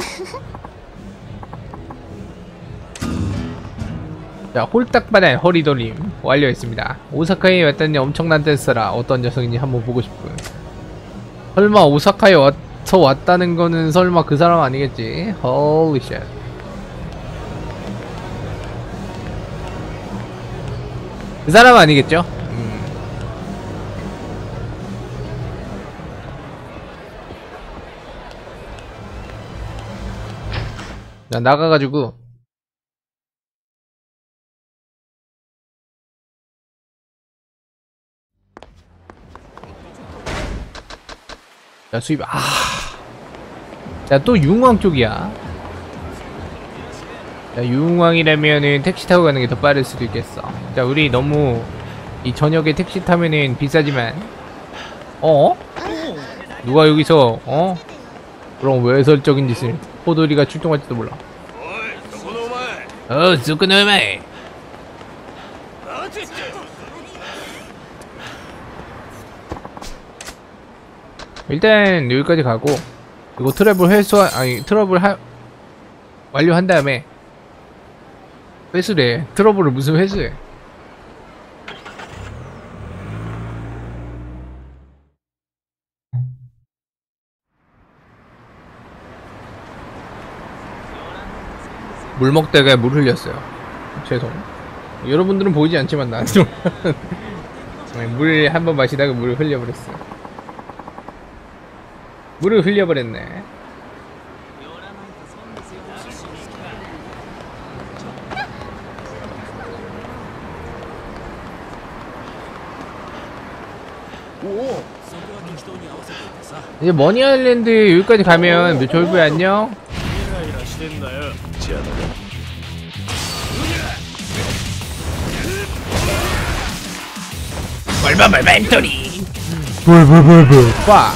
자 홀딱반의 허리돌림 완료했습니다. 오사카에 왔다니 엄청난 댄서라 어떤 녀석인지 한번 보고 싶군. 설마 오사카에 와서 왔다는 거는 설마 그 사람 아니겠지? 홀리 쉣. 그 사람 아니겠죠? 음. 자 나가가지고 자 수입 아 자 또 융왕 쪽이야. 자 융왕이라면은 택시 타고 가는 게 더 빠를 수도 있겠어. 자 우리 너무 이 저녁에 택시 타면은 비싸지만 어? 누가 여기서 어? 그럼 외설적인 짓을 호돌이가 출동할지도 몰라. 어 쑥그노마이 일단 여기까지 가고 이거 트러블 회수 아니 트러블 하 완료한 다음에 회수래. 트러블을 무슨 회수해. 물 먹다가 물 흘렸어요. 죄송. 여러분들은 보이지 않지만 나는 물 한 번 마시다가 물을 흘려버렸어. 물을 흘려버렸네. 이제 머니 아일랜드 여기까지 가면 졸부에 안녕.
イライラしてんだよ邪魔だ
얼마말 멘토리. 불불불불. 빠.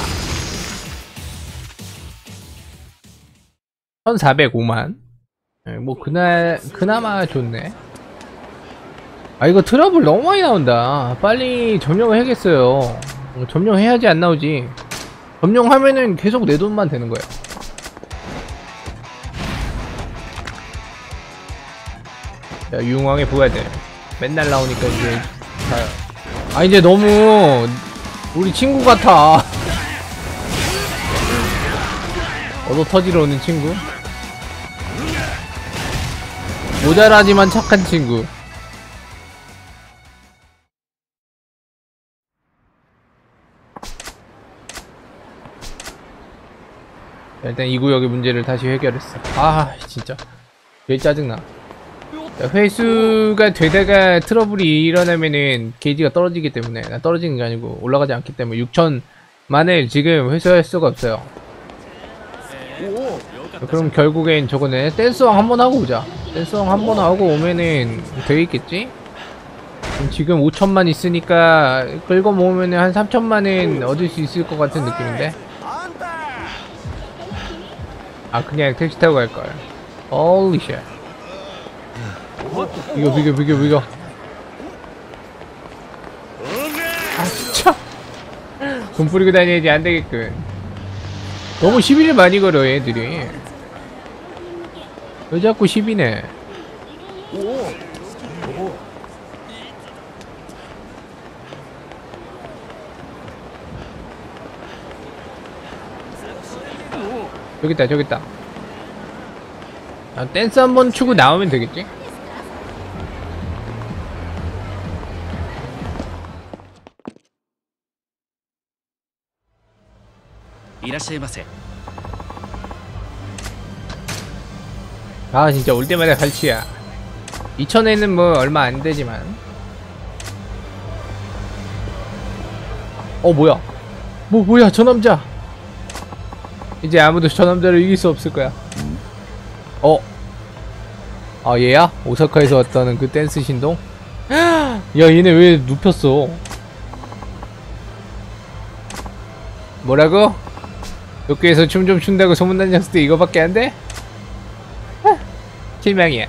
천사백오만. 네, 뭐 그날 그나마 좋네. 아 이거 트러블 너무 많이 나온다. 빨리 점령을 해야겠어요. 어, 점령해야지 안 나오지. 점령하면은 계속 내 돈만 되는 거야. 자, 융왕의 부하들 맨날 나오니까 이제 다... 아 이제 너무 우리 친구 같아. 얻어 터지러 오는 친구. 모자라지만 착한 친구. 자, 일단 이 구역의 문제를 다시 해결했어. 아 진짜 되게 짜증나. 자, 회수가 되다가 트러블이 일어나면은 게이지가 떨어지기 때문에, 나 떨어지는 게 아니고 올라가지 않기 때문에 육천만을 지금 회수할 수가 없어요. 자, 그럼 결국엔 저거네. 댄스왕 한번 하고 오자. 댄스왕 한번 하고 오면은 되겠겠지? 지금 오천만 있으니까 긁어 모으면은 한 삼천만은 얻을 수 있을 것 같은 느낌인데. 아 그냥 택시 타고 갈걸. Holy shit. 비교 비교 비교 비교. 아 진짜 돈 뿌리고 다녀야지 안되겠군. 너무 시비를 많이 걸어 애들이. 왜 자꾸 시비네. 저기 있다 저기 있다. 아, 댄스 한번 추고 나오면 되겠지?
이라시마세.
아 진짜 올 때마다 갈치야. 이천에는 뭐 얼마 안 되지만. 어 뭐야? 뭐 뭐야 저 남자. 이제 아무도 저 남자를 이길 수 없을 거야. 어? 아 얘야? 오사카에서 왔다는 그 댄스 신동? 야 얘네 왜 눕혔어? 뭐라고? 도쿄에서 춤 좀 춘다고 소문난 녀석들 이거밖에 안 돼? 실망이야.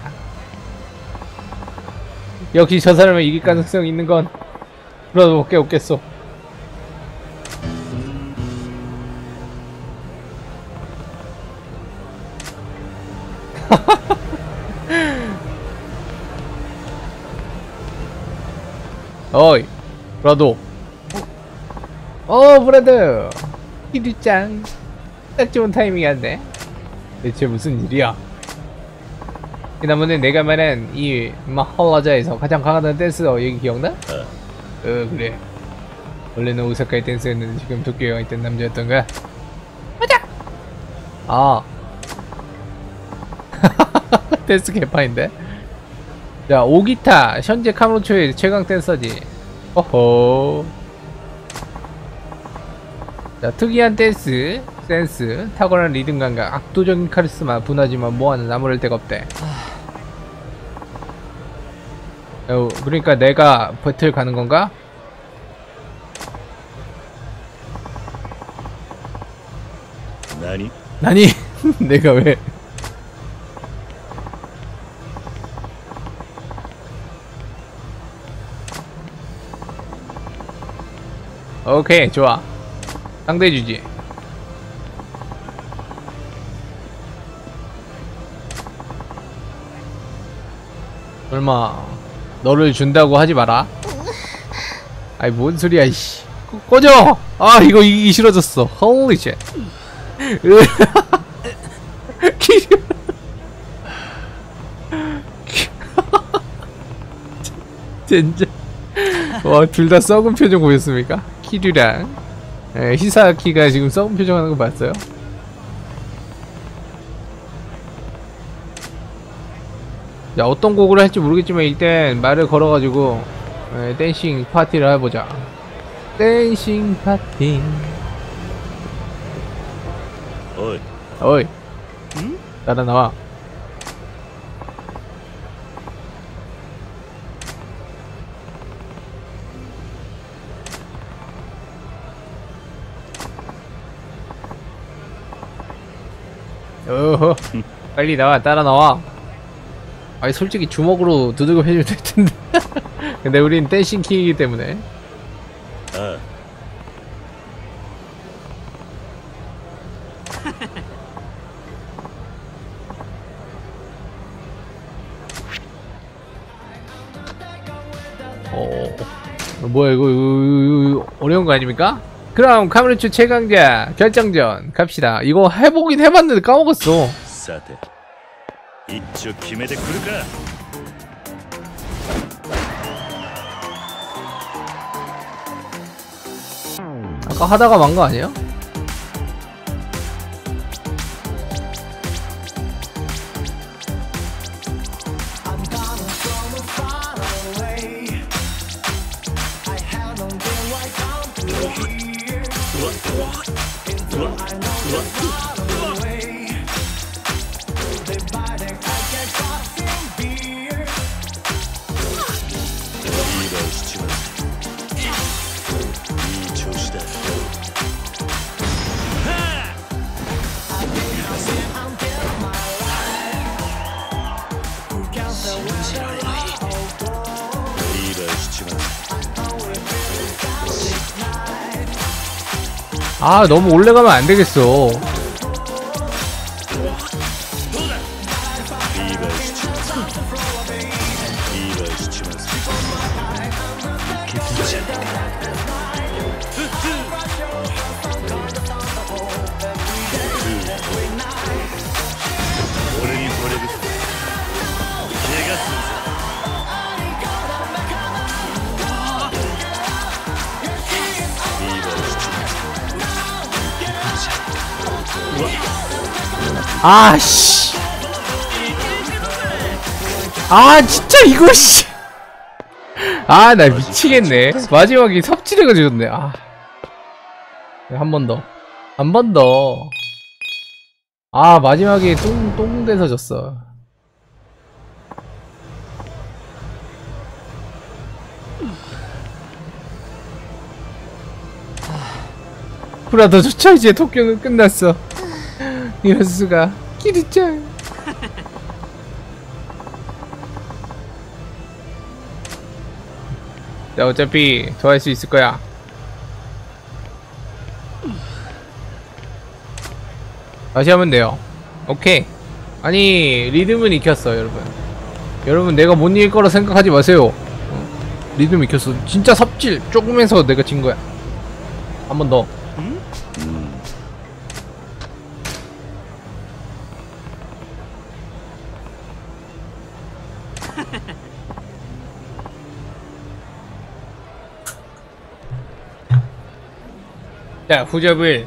역시 저 사람을 이길 가능성 있는 건 그러다 밖에 없겠어. 어이 브라도. 어 브라더 히리짱 딱 좋은 타이밍이었네. 대체 무슨 일이야? 지난번에 내가 말한 이 마할라자에서 가장 강하다는 댄서 얘기 기억나? 어, 어 그래. 원래는 오사카의 댄서였는데 지금 도쿄에 와 있던 남자였던가? 맞아! 아 댄스 개파인데? 자 오기타 현재 카무로초의 최강 댄서지. 어허. 자 특이한 댄스 센스, 탁월한 리듬 감각, 압도적인 카리스마, 분하지만 뭐하는 나무랄 데가 없대. 어, 그러니까 내가 배틀 가는 건가?
나니?
아니 내가 왜? 오케이 좋아. 상대해주지. 설마 너를 준다고 하지 마라. 아이 뭔 소리야 이씨. 꺼져. 아 이거 이기기 싫어졌어. Holy shit. 진짜 와 둘 다 썩은 표정 보였습니까? 키류랑 에, 히사키가 지금 썩은 표정 하는 거 봤어요? 자 어떤 곡으로 할지 모르겠지만 일단 말을 걸어가지고 에, 댄싱 파티를 해보자. 댄싱 파티.
어이
어이 따라 나와. 어허 빨리 나와 따라 나와. 아니 솔직히 주먹으로 두들겨 해주면 될 텐데. 근데 우린 댄싱 킹이기 때문에.
아
어 뭐야 이거, 이거, 이거, 이거 어려운 거 아닙니까? 그럼 카무리추 최강자 결정전 갑시다. 이거 해보긴 해봤는데 까먹었어.
さて一丁決めてくるか
아까 하다가 만 거 아니에요? 아 너무 오래 가면 안 되겠어. 아씨. 아 진짜 이거 씨. 아 나 미치겠네. 마지막에 삽질해가지고 졌네. 아. 한 번 더. 한 번 더. 아 마지막에 똥, 똥 돼서 졌어. 브라더 조차 이제 도쿄는 끝났어. 이럴 수가. 기리짱. 자 어차피 더 할 수 있을 거야. 다시 하면 돼요. 오케이. 아니 리듬은 익혔어 여러분. 여러분 내가 못 이길 거라 생각하지 마세요. 어, 리듬 익혔어. 진짜 삽질 조금 해서 내가 진 거야. 한 번 더.
음?
자 후접을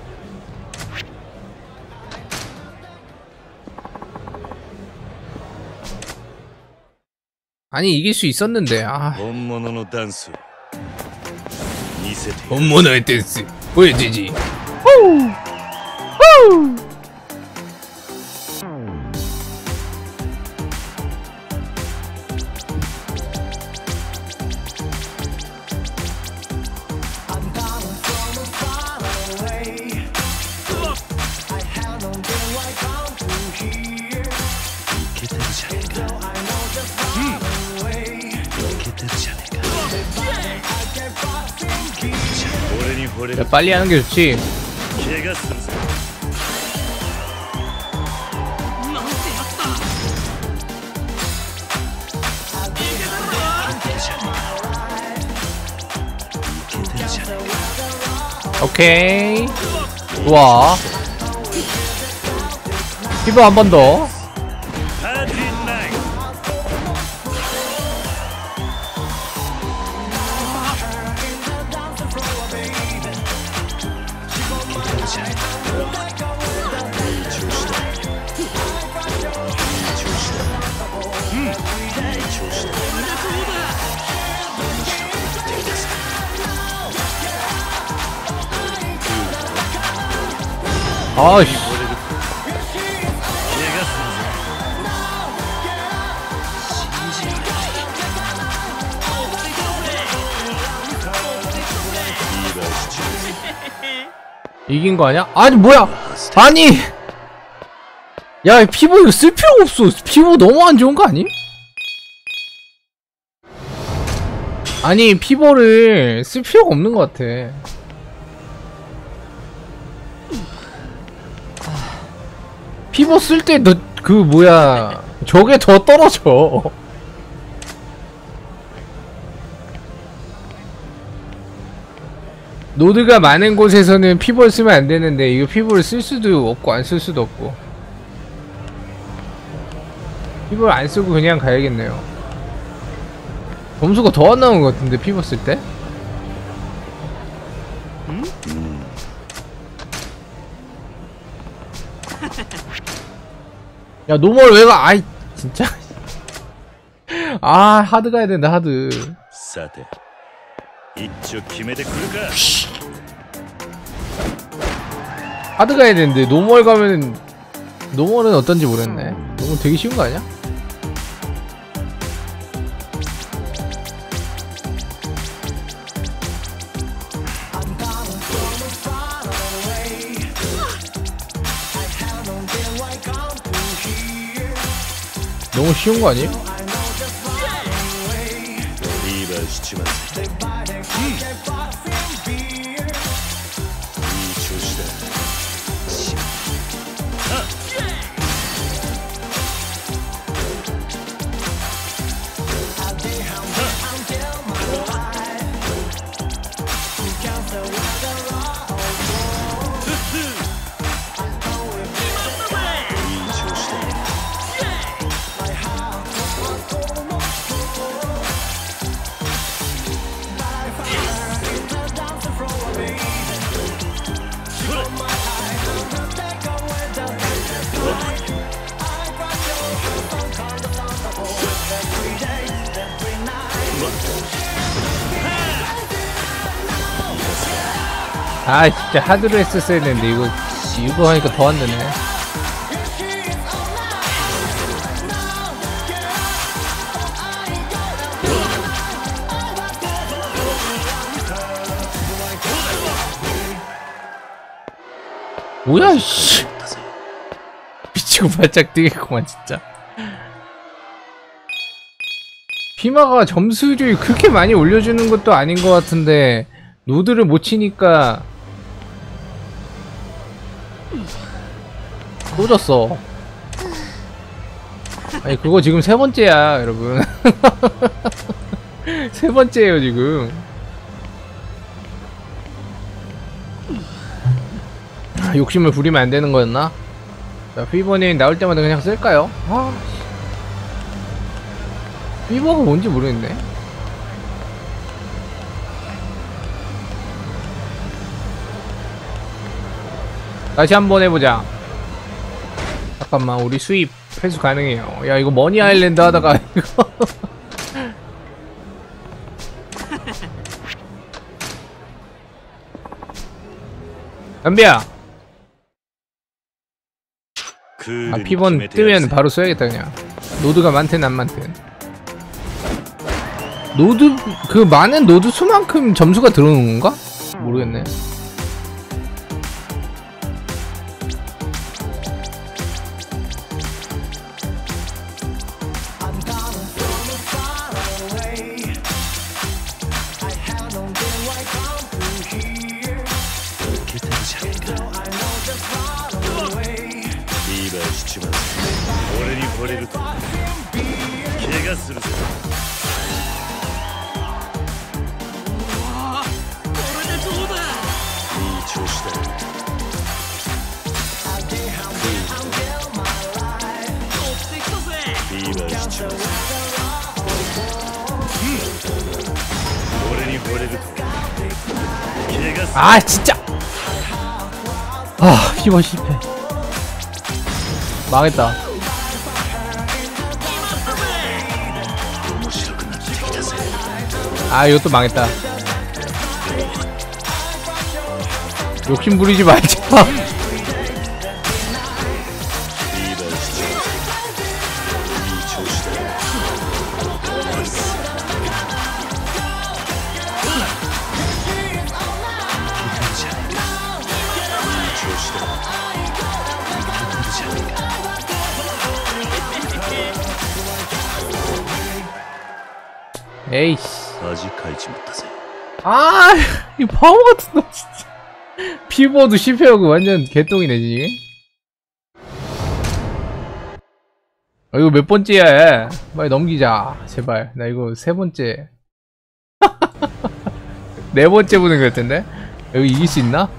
아니 이길 수 있었는데. 아
本物のダンス見せて
본모노의 댄스 보여주지. 야, 빨리 하는 게 좋지.
怪我するぞ
오케이. 좋아. 피부 한 번 더.
パーティーナイト
オ 아씨.
怪我するぞ信じられないリーバーシチュー
이긴 거 아니야? 아니 뭐야? 아니. 야 피보 이거 쓸 필요가 없어. 피보 너무 안 좋은 거 아니? 아니 피보를 쓸 필요가 없는 것 같아. 피보 쓸 때 너 그 뭐야 저게 더 떨어져. 노드가 많은 곳에서는 피보를 쓰면 안 되는데 이거 피보를 쓸 수도 없고 안 쓸 수도 없고. 피보를 안 쓰고 그냥 가야겠네요. 점수가 더 안 나오는 것 같은데 피보 쓸 때?
음?
야 노멀 왜 가? 아이 진짜. 아 하드 가야 된다 하드.
さて一丁決めてくるか
하드 가야 되는데 노멀 가면은 노멀은 어떤지 모르겠네. 너무 되게 쉬운 거 아니야? 너무 쉬운 거 아니에요?
リーバーしちまういい調子だ
아 진짜 하드로 했었어야 되는데 이거 이거 하니까 더 안 되네. 뭐야 씨. 미치고 발짝 뛰겠구만 진짜. 피마가 점수를 그렇게 많이 올려주는 것도 아닌 것 같은데 노드를 못 치니까 또 졌어. 아니 그거 지금 세 번째야 여러분. 세 번째예요 지금. 아, 욕심을 부리면 안 되는 거였나? 자, 피버님 나올 때마다 그냥 쓸까요? 아, 피버가 뭔지 모르겠네. 다시 한번 해보자. 잠깐만 우리 수입 회수 가능해요. 야 이거 머니 아일랜드 하다가 이거 담비야. 아 피번 뜨면 바로 써야겠다 그냥. 노드가 많든 안 많든. 노드 그 많은 노드 수만큼 점수가 들어오는 건가? 모르겠네. 아 진짜. 아 피버 실패. 망했다. 아 이것도 망했다. 욕심 부리지 말자. 에이씨.
恥かいちまったぜ。
아, 이 바보 같은 놈 진짜. 피버도 실패하고 완전 개똥이네 지금. 아, 이거 몇 번째야? 빨리 넘기자 제발. 나 이거 세 번째. 네 번째 보는 거 같은데? 여기 이길 수 있나?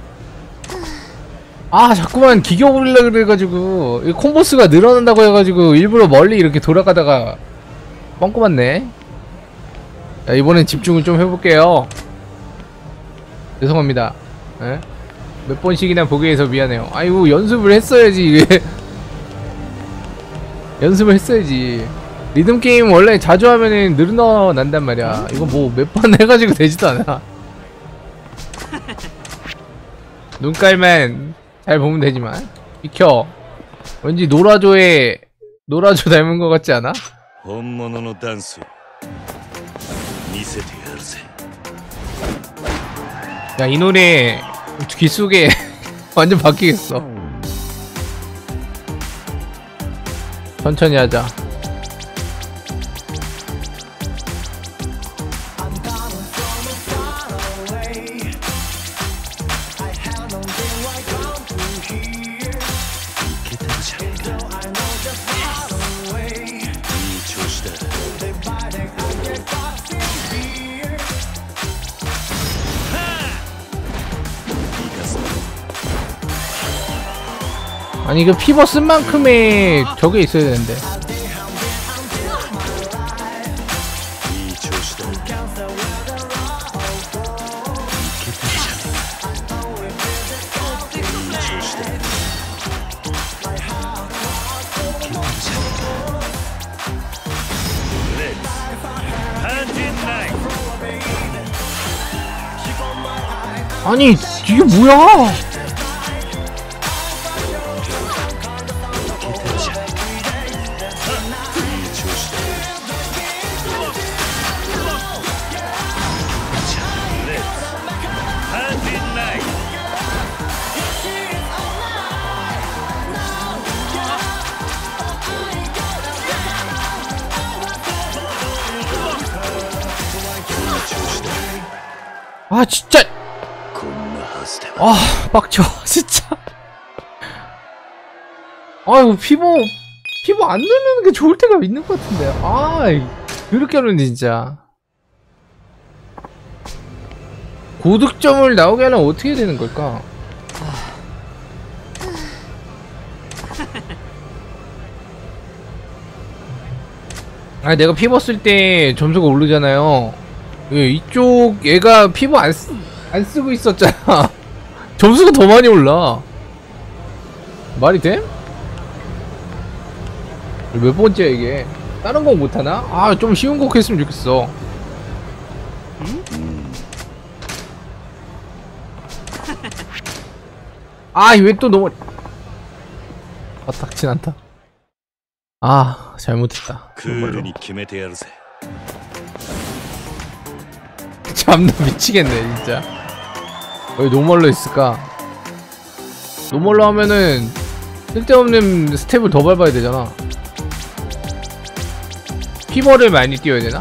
아 자꾸만 기겨버리려 그래가지고 이 콤보스가 늘어난다고 해가지고 일부러 멀리 이렇게 돌아가다가 뻥꾸 맞네. 자, 이번엔 집중을 좀 해볼게요. 죄송합니다. 에? 몇 번씩이나 보게 해서 미안해요. 아이고 연습을 했어야지 이게. 연습을 했어야지. 리듬게임 원래 자주 하면은 늘어난단 말이야. 이거 뭐 몇 번 해가지고 되지도 않아. 눈깔만 잘 보면 되지만. 비켜. 왠지 노라조의 노라조 닮은 것 같지 않아?
本物のダンスを見せてやるぜ。
야, 이 노래 귀 속에 완전 바뀌겠어. 천천히 하자. 아니 그 피버 쓴 만큼의 저게 있어야 되는데. 아니 이게 뭐야? 아 진짜. 아 빡쳐 진짜. 아유 피버 피버 안 누르는 게 좋을 때가 있는 것 같은데. 아 이렇게 하는데 진짜. 고득점을 나오게 하려면 어떻게 되는 걸까? 아 내가 피버 쓸 때 점수가 오르잖아요. 예, 이쪽 얘가 피버 안, 쓰, 안 쓰고 있었잖아. 점수가 더 많이 올라. 말이 돼? 몇 번째야 이게? 다른 거 못하나? 아 좀 쉬운 곡 했으면 좋겠어. 아 왜 또 너무 아 닥친 않다. 아 잘못했다.
쿨に決めてやるぜ。
참나 미치겠네 진짜. 왜 노멀로 있을까? 노멀로 하면은 쓸데없는 스텝을 더 밟아야 되잖아. 피버를 많이 띄워야 되나?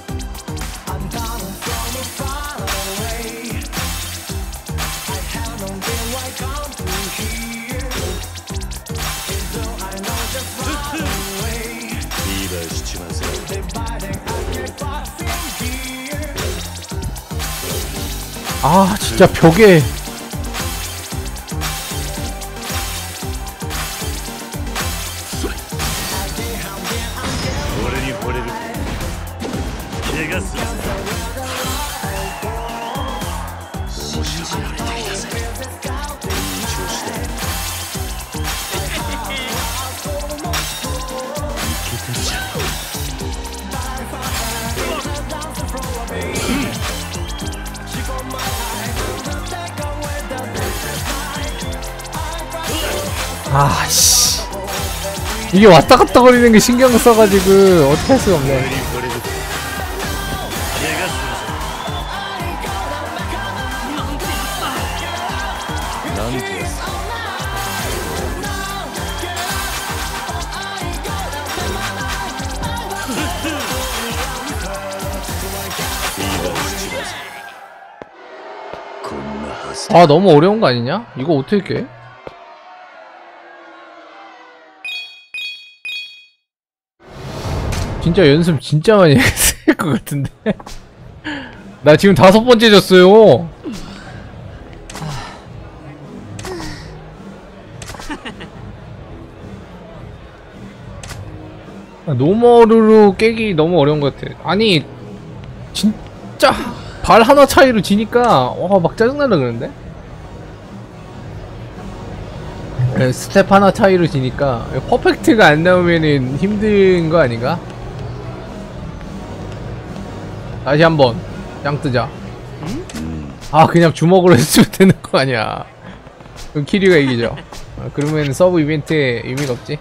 아 진짜 벽에 아씨 이게 왔다 갔다 거리는 게 신경 써가지고 어떻게 할 수가 없네.
せ
아 너무 어려운 거 아니냐? 이거 어떻게 깨? 진짜 연습 진짜 많이 했을 것 같은데. 나 지금 다섯 번째 졌어요. 노멀으로 깨기 너무 어려운 것 같아. 아니 진짜 발 하나 차이로 지니까 와 막 짜증나려 그러는데? 네, 스텝 하나 차이로 지니까 퍼펙트가 안 나오면은 힘든 거 아닌가? 다시 한번 짱 뜨자. 아 그냥 주먹으로 했으면 되는 거 아니야. 그럼 키류가 이기죠. 아, 그러면 서브 이벤트에 의미가 없지.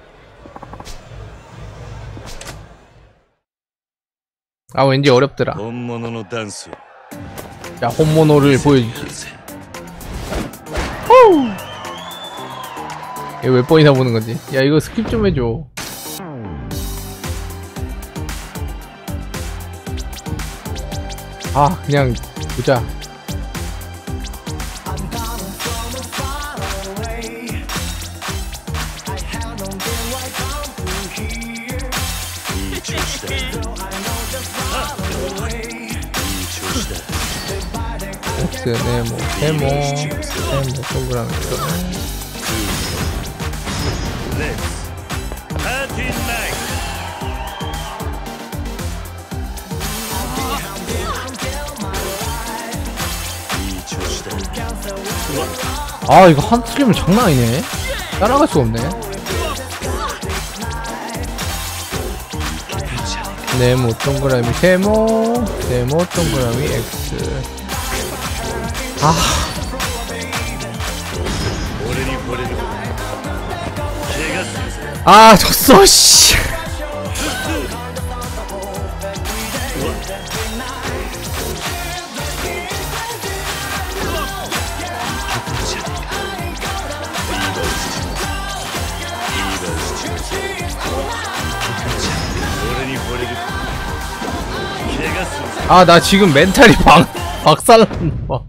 아 왠지 어렵더라.
本物のダンスを
자 홈모노를 보여주지. 이거 몇 번이나 보는 건지. 야 이거 스킵 좀 해줘. 아 그냥 보자. 엑스 네모 세모 세모 동그라미 아 이거 한 틀리면 장난 아니네. 따라갈 수가 없네. 네모 동그라미 세모 네모 동그라미 X. 아 아 졌어 씨. 아 나 지금 멘탈이 박 박살났나 봐.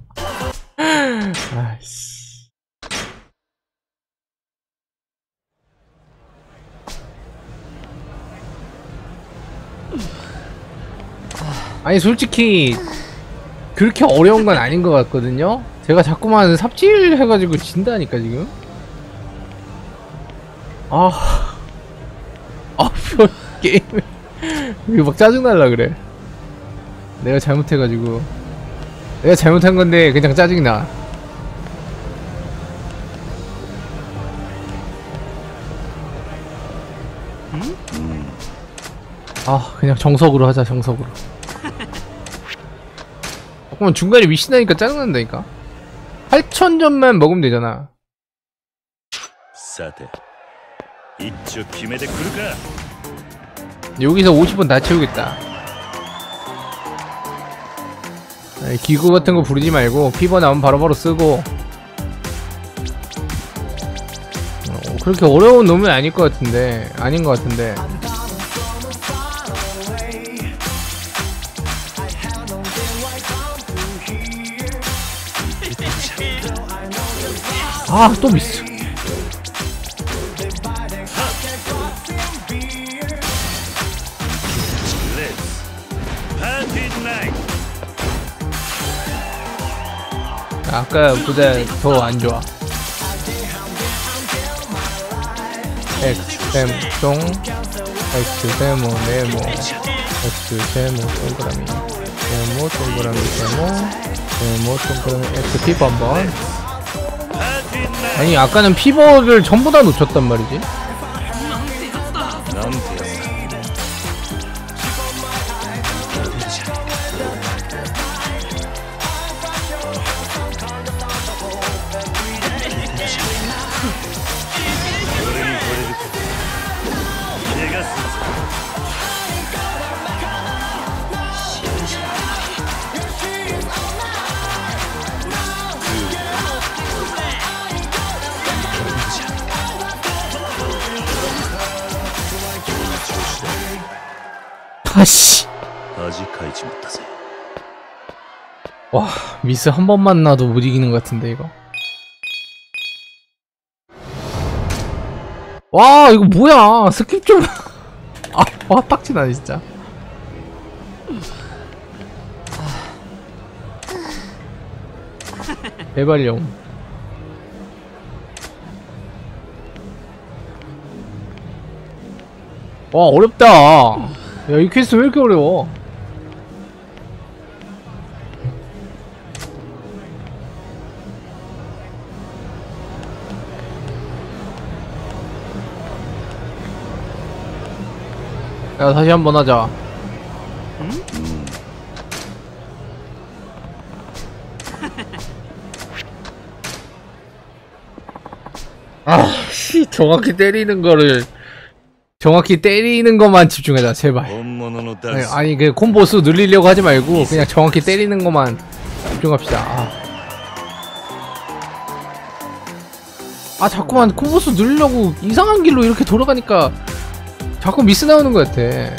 아이씨. 아니 솔직히 그렇게 어려운 건 아닌 것 같거든요. 제가 자꾸만 삽질 해가지고 진다니까 지금. 아, 아, 게임에 이거 막 짜증날라 그래. 내가 잘못해가지고 내가 잘못한 건데 그냥 짜증나. 아 그냥 정석으로 하자. 정석으로. 잠깐만 중간에 미신하니까 짜증난다니까. 팔천 점만 먹으면 되잖아.
さて一丁決めてくるか
여기서 오십 원 다 채우겠다. 아니, 기구 같은 거 부르지 말고 피버 나오면 바로바로 쓰고. 어, 그렇게 어려운 놈은 아닐 것 같은데. 아닌 것 같은데. 아, 또 미스. 아까보다 더 안 좋아. X 세모 똥 X 세모 네모 X 세모 동그라미 세모 동그라미 세모 세모 동그라미 X 피버 한번. 아니 아까는 피버를 전부 다 놓쳤단 말이지. 아씨. 와, 미스 한 번만 나도 못 이기는 것 같은데 이거. 와, 이거 뭐야? 스킵 좀. 아, 와, 빡치나네 진짜. 대발령. 와, 어렵다. 야, 이 퀘스트 왜 이렇게 어려워? 야, 다시 한번 하자. 아, 씨, 정확히 때리는 거를 정확히 때리는 것만 집중하자, 제발.
本物のダ
아니,
ンス
아니 그 콤보 수 늘리려고 하지 말고 그냥 정확히 때리는 것만 집중합시다. 아, 아 자꾸만 콤보 수 늘리려고 이상한 길로 이렇게 돌아가니까 자꾸 미스 나오는 것 같아.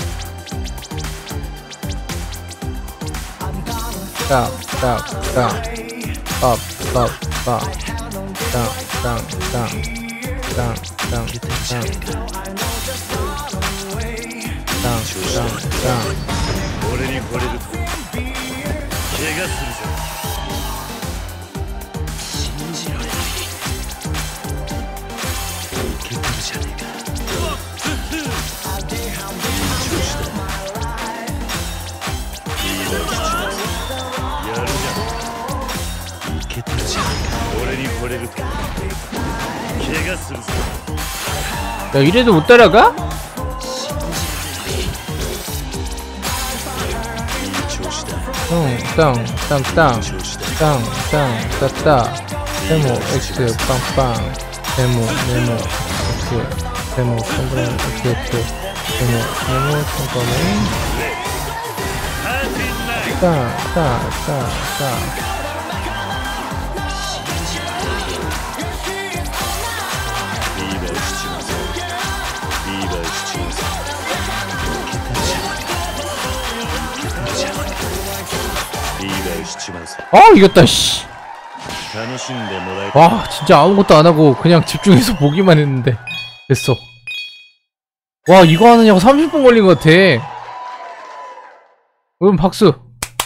딱, 딱, 딱, 밥, 밥, 밥, 땅, 땅, 땅, 땅, 땅, 땅, 땅, 땅.
俺に惚れると怪我するぞ信じられない受け取るじゃねえかいい調子だいいだよやるじゃん受け取るじゃねえか俺に惚れると怪我するぞ
야, 이래도 못 따라가? 응, 땅, 땅, 땅, 땅, 땅, 따따, 세모, X, 빵빵, 세모, 네모, X, 세모, 동그라미, X, X, 세모, 네모, 동그라미, 따, 따, 따, 따. 아, 이겼다, 씨. 와, 진짜 아무것도 안 하고 그냥 집중해서 보기만 했는데 됐어. 와, 이거 하느냐고 삼십 분 걸린 것 같아. 그럼 박수.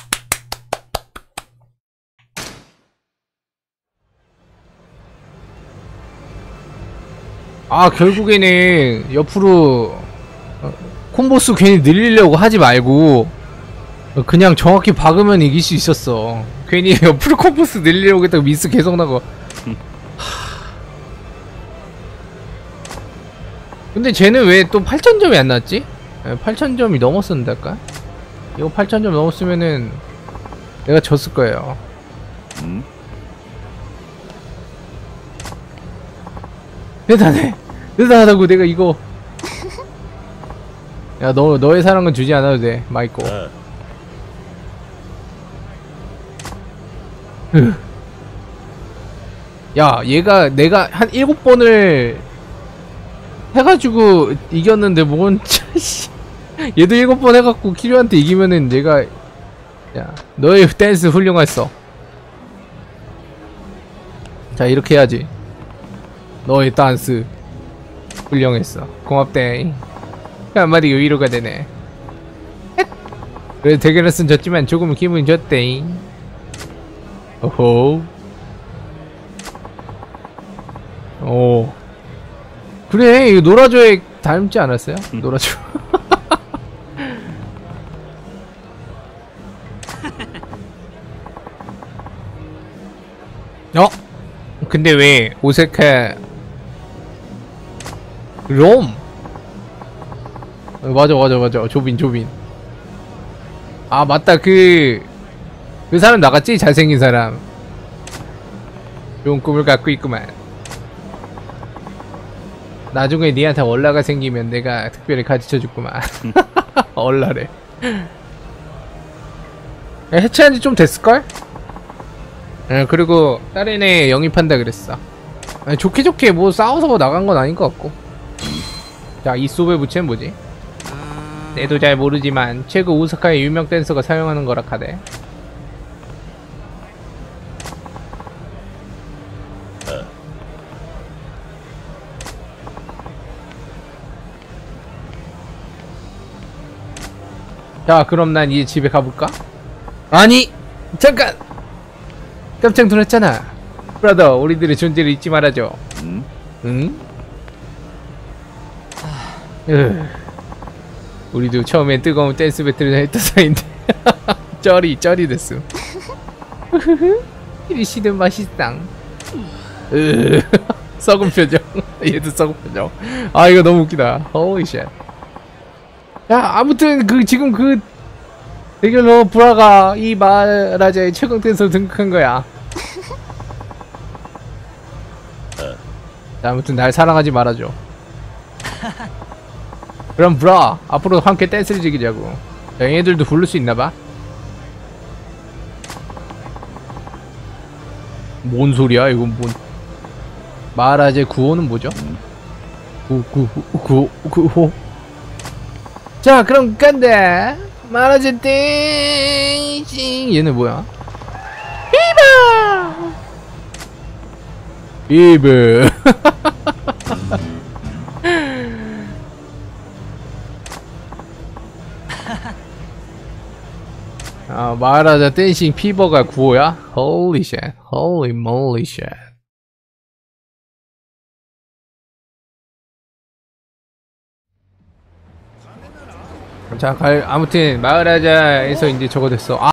아, 결국에는 옆으로 어, 콤보수 괜히 늘리려고 하지 말고 그냥 정확히 박으면 이길 수 있었어. 괜히 옆으로 콤보수 늘리려고 했다가 미스 계속 나고. 근데 쟤는 왜 또 팔천 점이 안 났지? 팔천 점이 넘었었는데 아까? 이거 팔천 점 넘었으면은 내가 졌을 거예요.
음?
대단해. 대단하다고. 내가 이거 야, 너, 너의 사랑은 주지 않아도 돼, 마이코.
아.
야, 얘가 내가 한 일곱 번을 해가지고 이겼는데 뭔 씨. 얘도 일곱 번 해갖고 키류한테 이기면은 얘가 야, 너의 댄스 훌륭했어. 자, 이렇게 해야지. 너의 댄스 훌륭했어. 고맙대. 한마디가 위로가 되네. 그래, 대결에서는 졌지만 조금은 기분이 좋대. 오호. 오. 그래, 이거 노라조에 닮지 않았어요?
음.
노라조. 어? 근데 왜 오세카 롬? 어, 맞아 맞아 맞아. 조빈 조빈. 아, 맞다. 그 그 사람 나갔지? 잘생긴 사람. 좋은 꿈을 갖고 있구만. 나중에 니한테 얼라가 생기면 내가 특별히 가르쳐줬구만. 얼라래. 해체한지 좀 됐을걸? 예, 그리고 다른 애 영입한다 그랬어. 아니, 좋게 좋게 뭐 싸워서 나간 건 아닌 것 같고. 자, 이 소베 부채는 뭐지? 내도 잘 모르지만 최고 오사카의 유명 댄서가 사용하는 거라 카대. 자, 그럼 난 이제 집에 가볼까? 아니! 잠깐! 깜짝 놀랐잖아. 브라더, 우리들의 존재를 잊지 말아줘.
응?
응? 으. 우리도 처음엔 뜨거운 댄스 배틀을 했던 사이인데 쩌리 쩌리 됐음. 이리시는 맛있당. 으. 썩은 표정. 얘도 썩은 표정. 아, 이거 너무 웃기다. holy shit. 야, 아무튼 그 지금 그 대결로 브라가 이 마라자의 최강 댄서로 등극한 거야. 자, 아무튼 날 사랑하지 말아줘. 그럼 브라, 앞으로 함께 댄스를 즐기자고. 야, 얘네들도 부를 수 있나봐? 뭔 소리야 이건. 뭔 마라제 구호는 뭐죠? 구구구구호. 자, 그럼 간다. 마라제 땡싱. 얘는 뭐야? 비바 비브. 아, 마라자 댄싱 피버가 구호야? Holy shit. Holy moly shit. 자, 갈, 아무튼 마라자에서 이제 저거 됐어. 아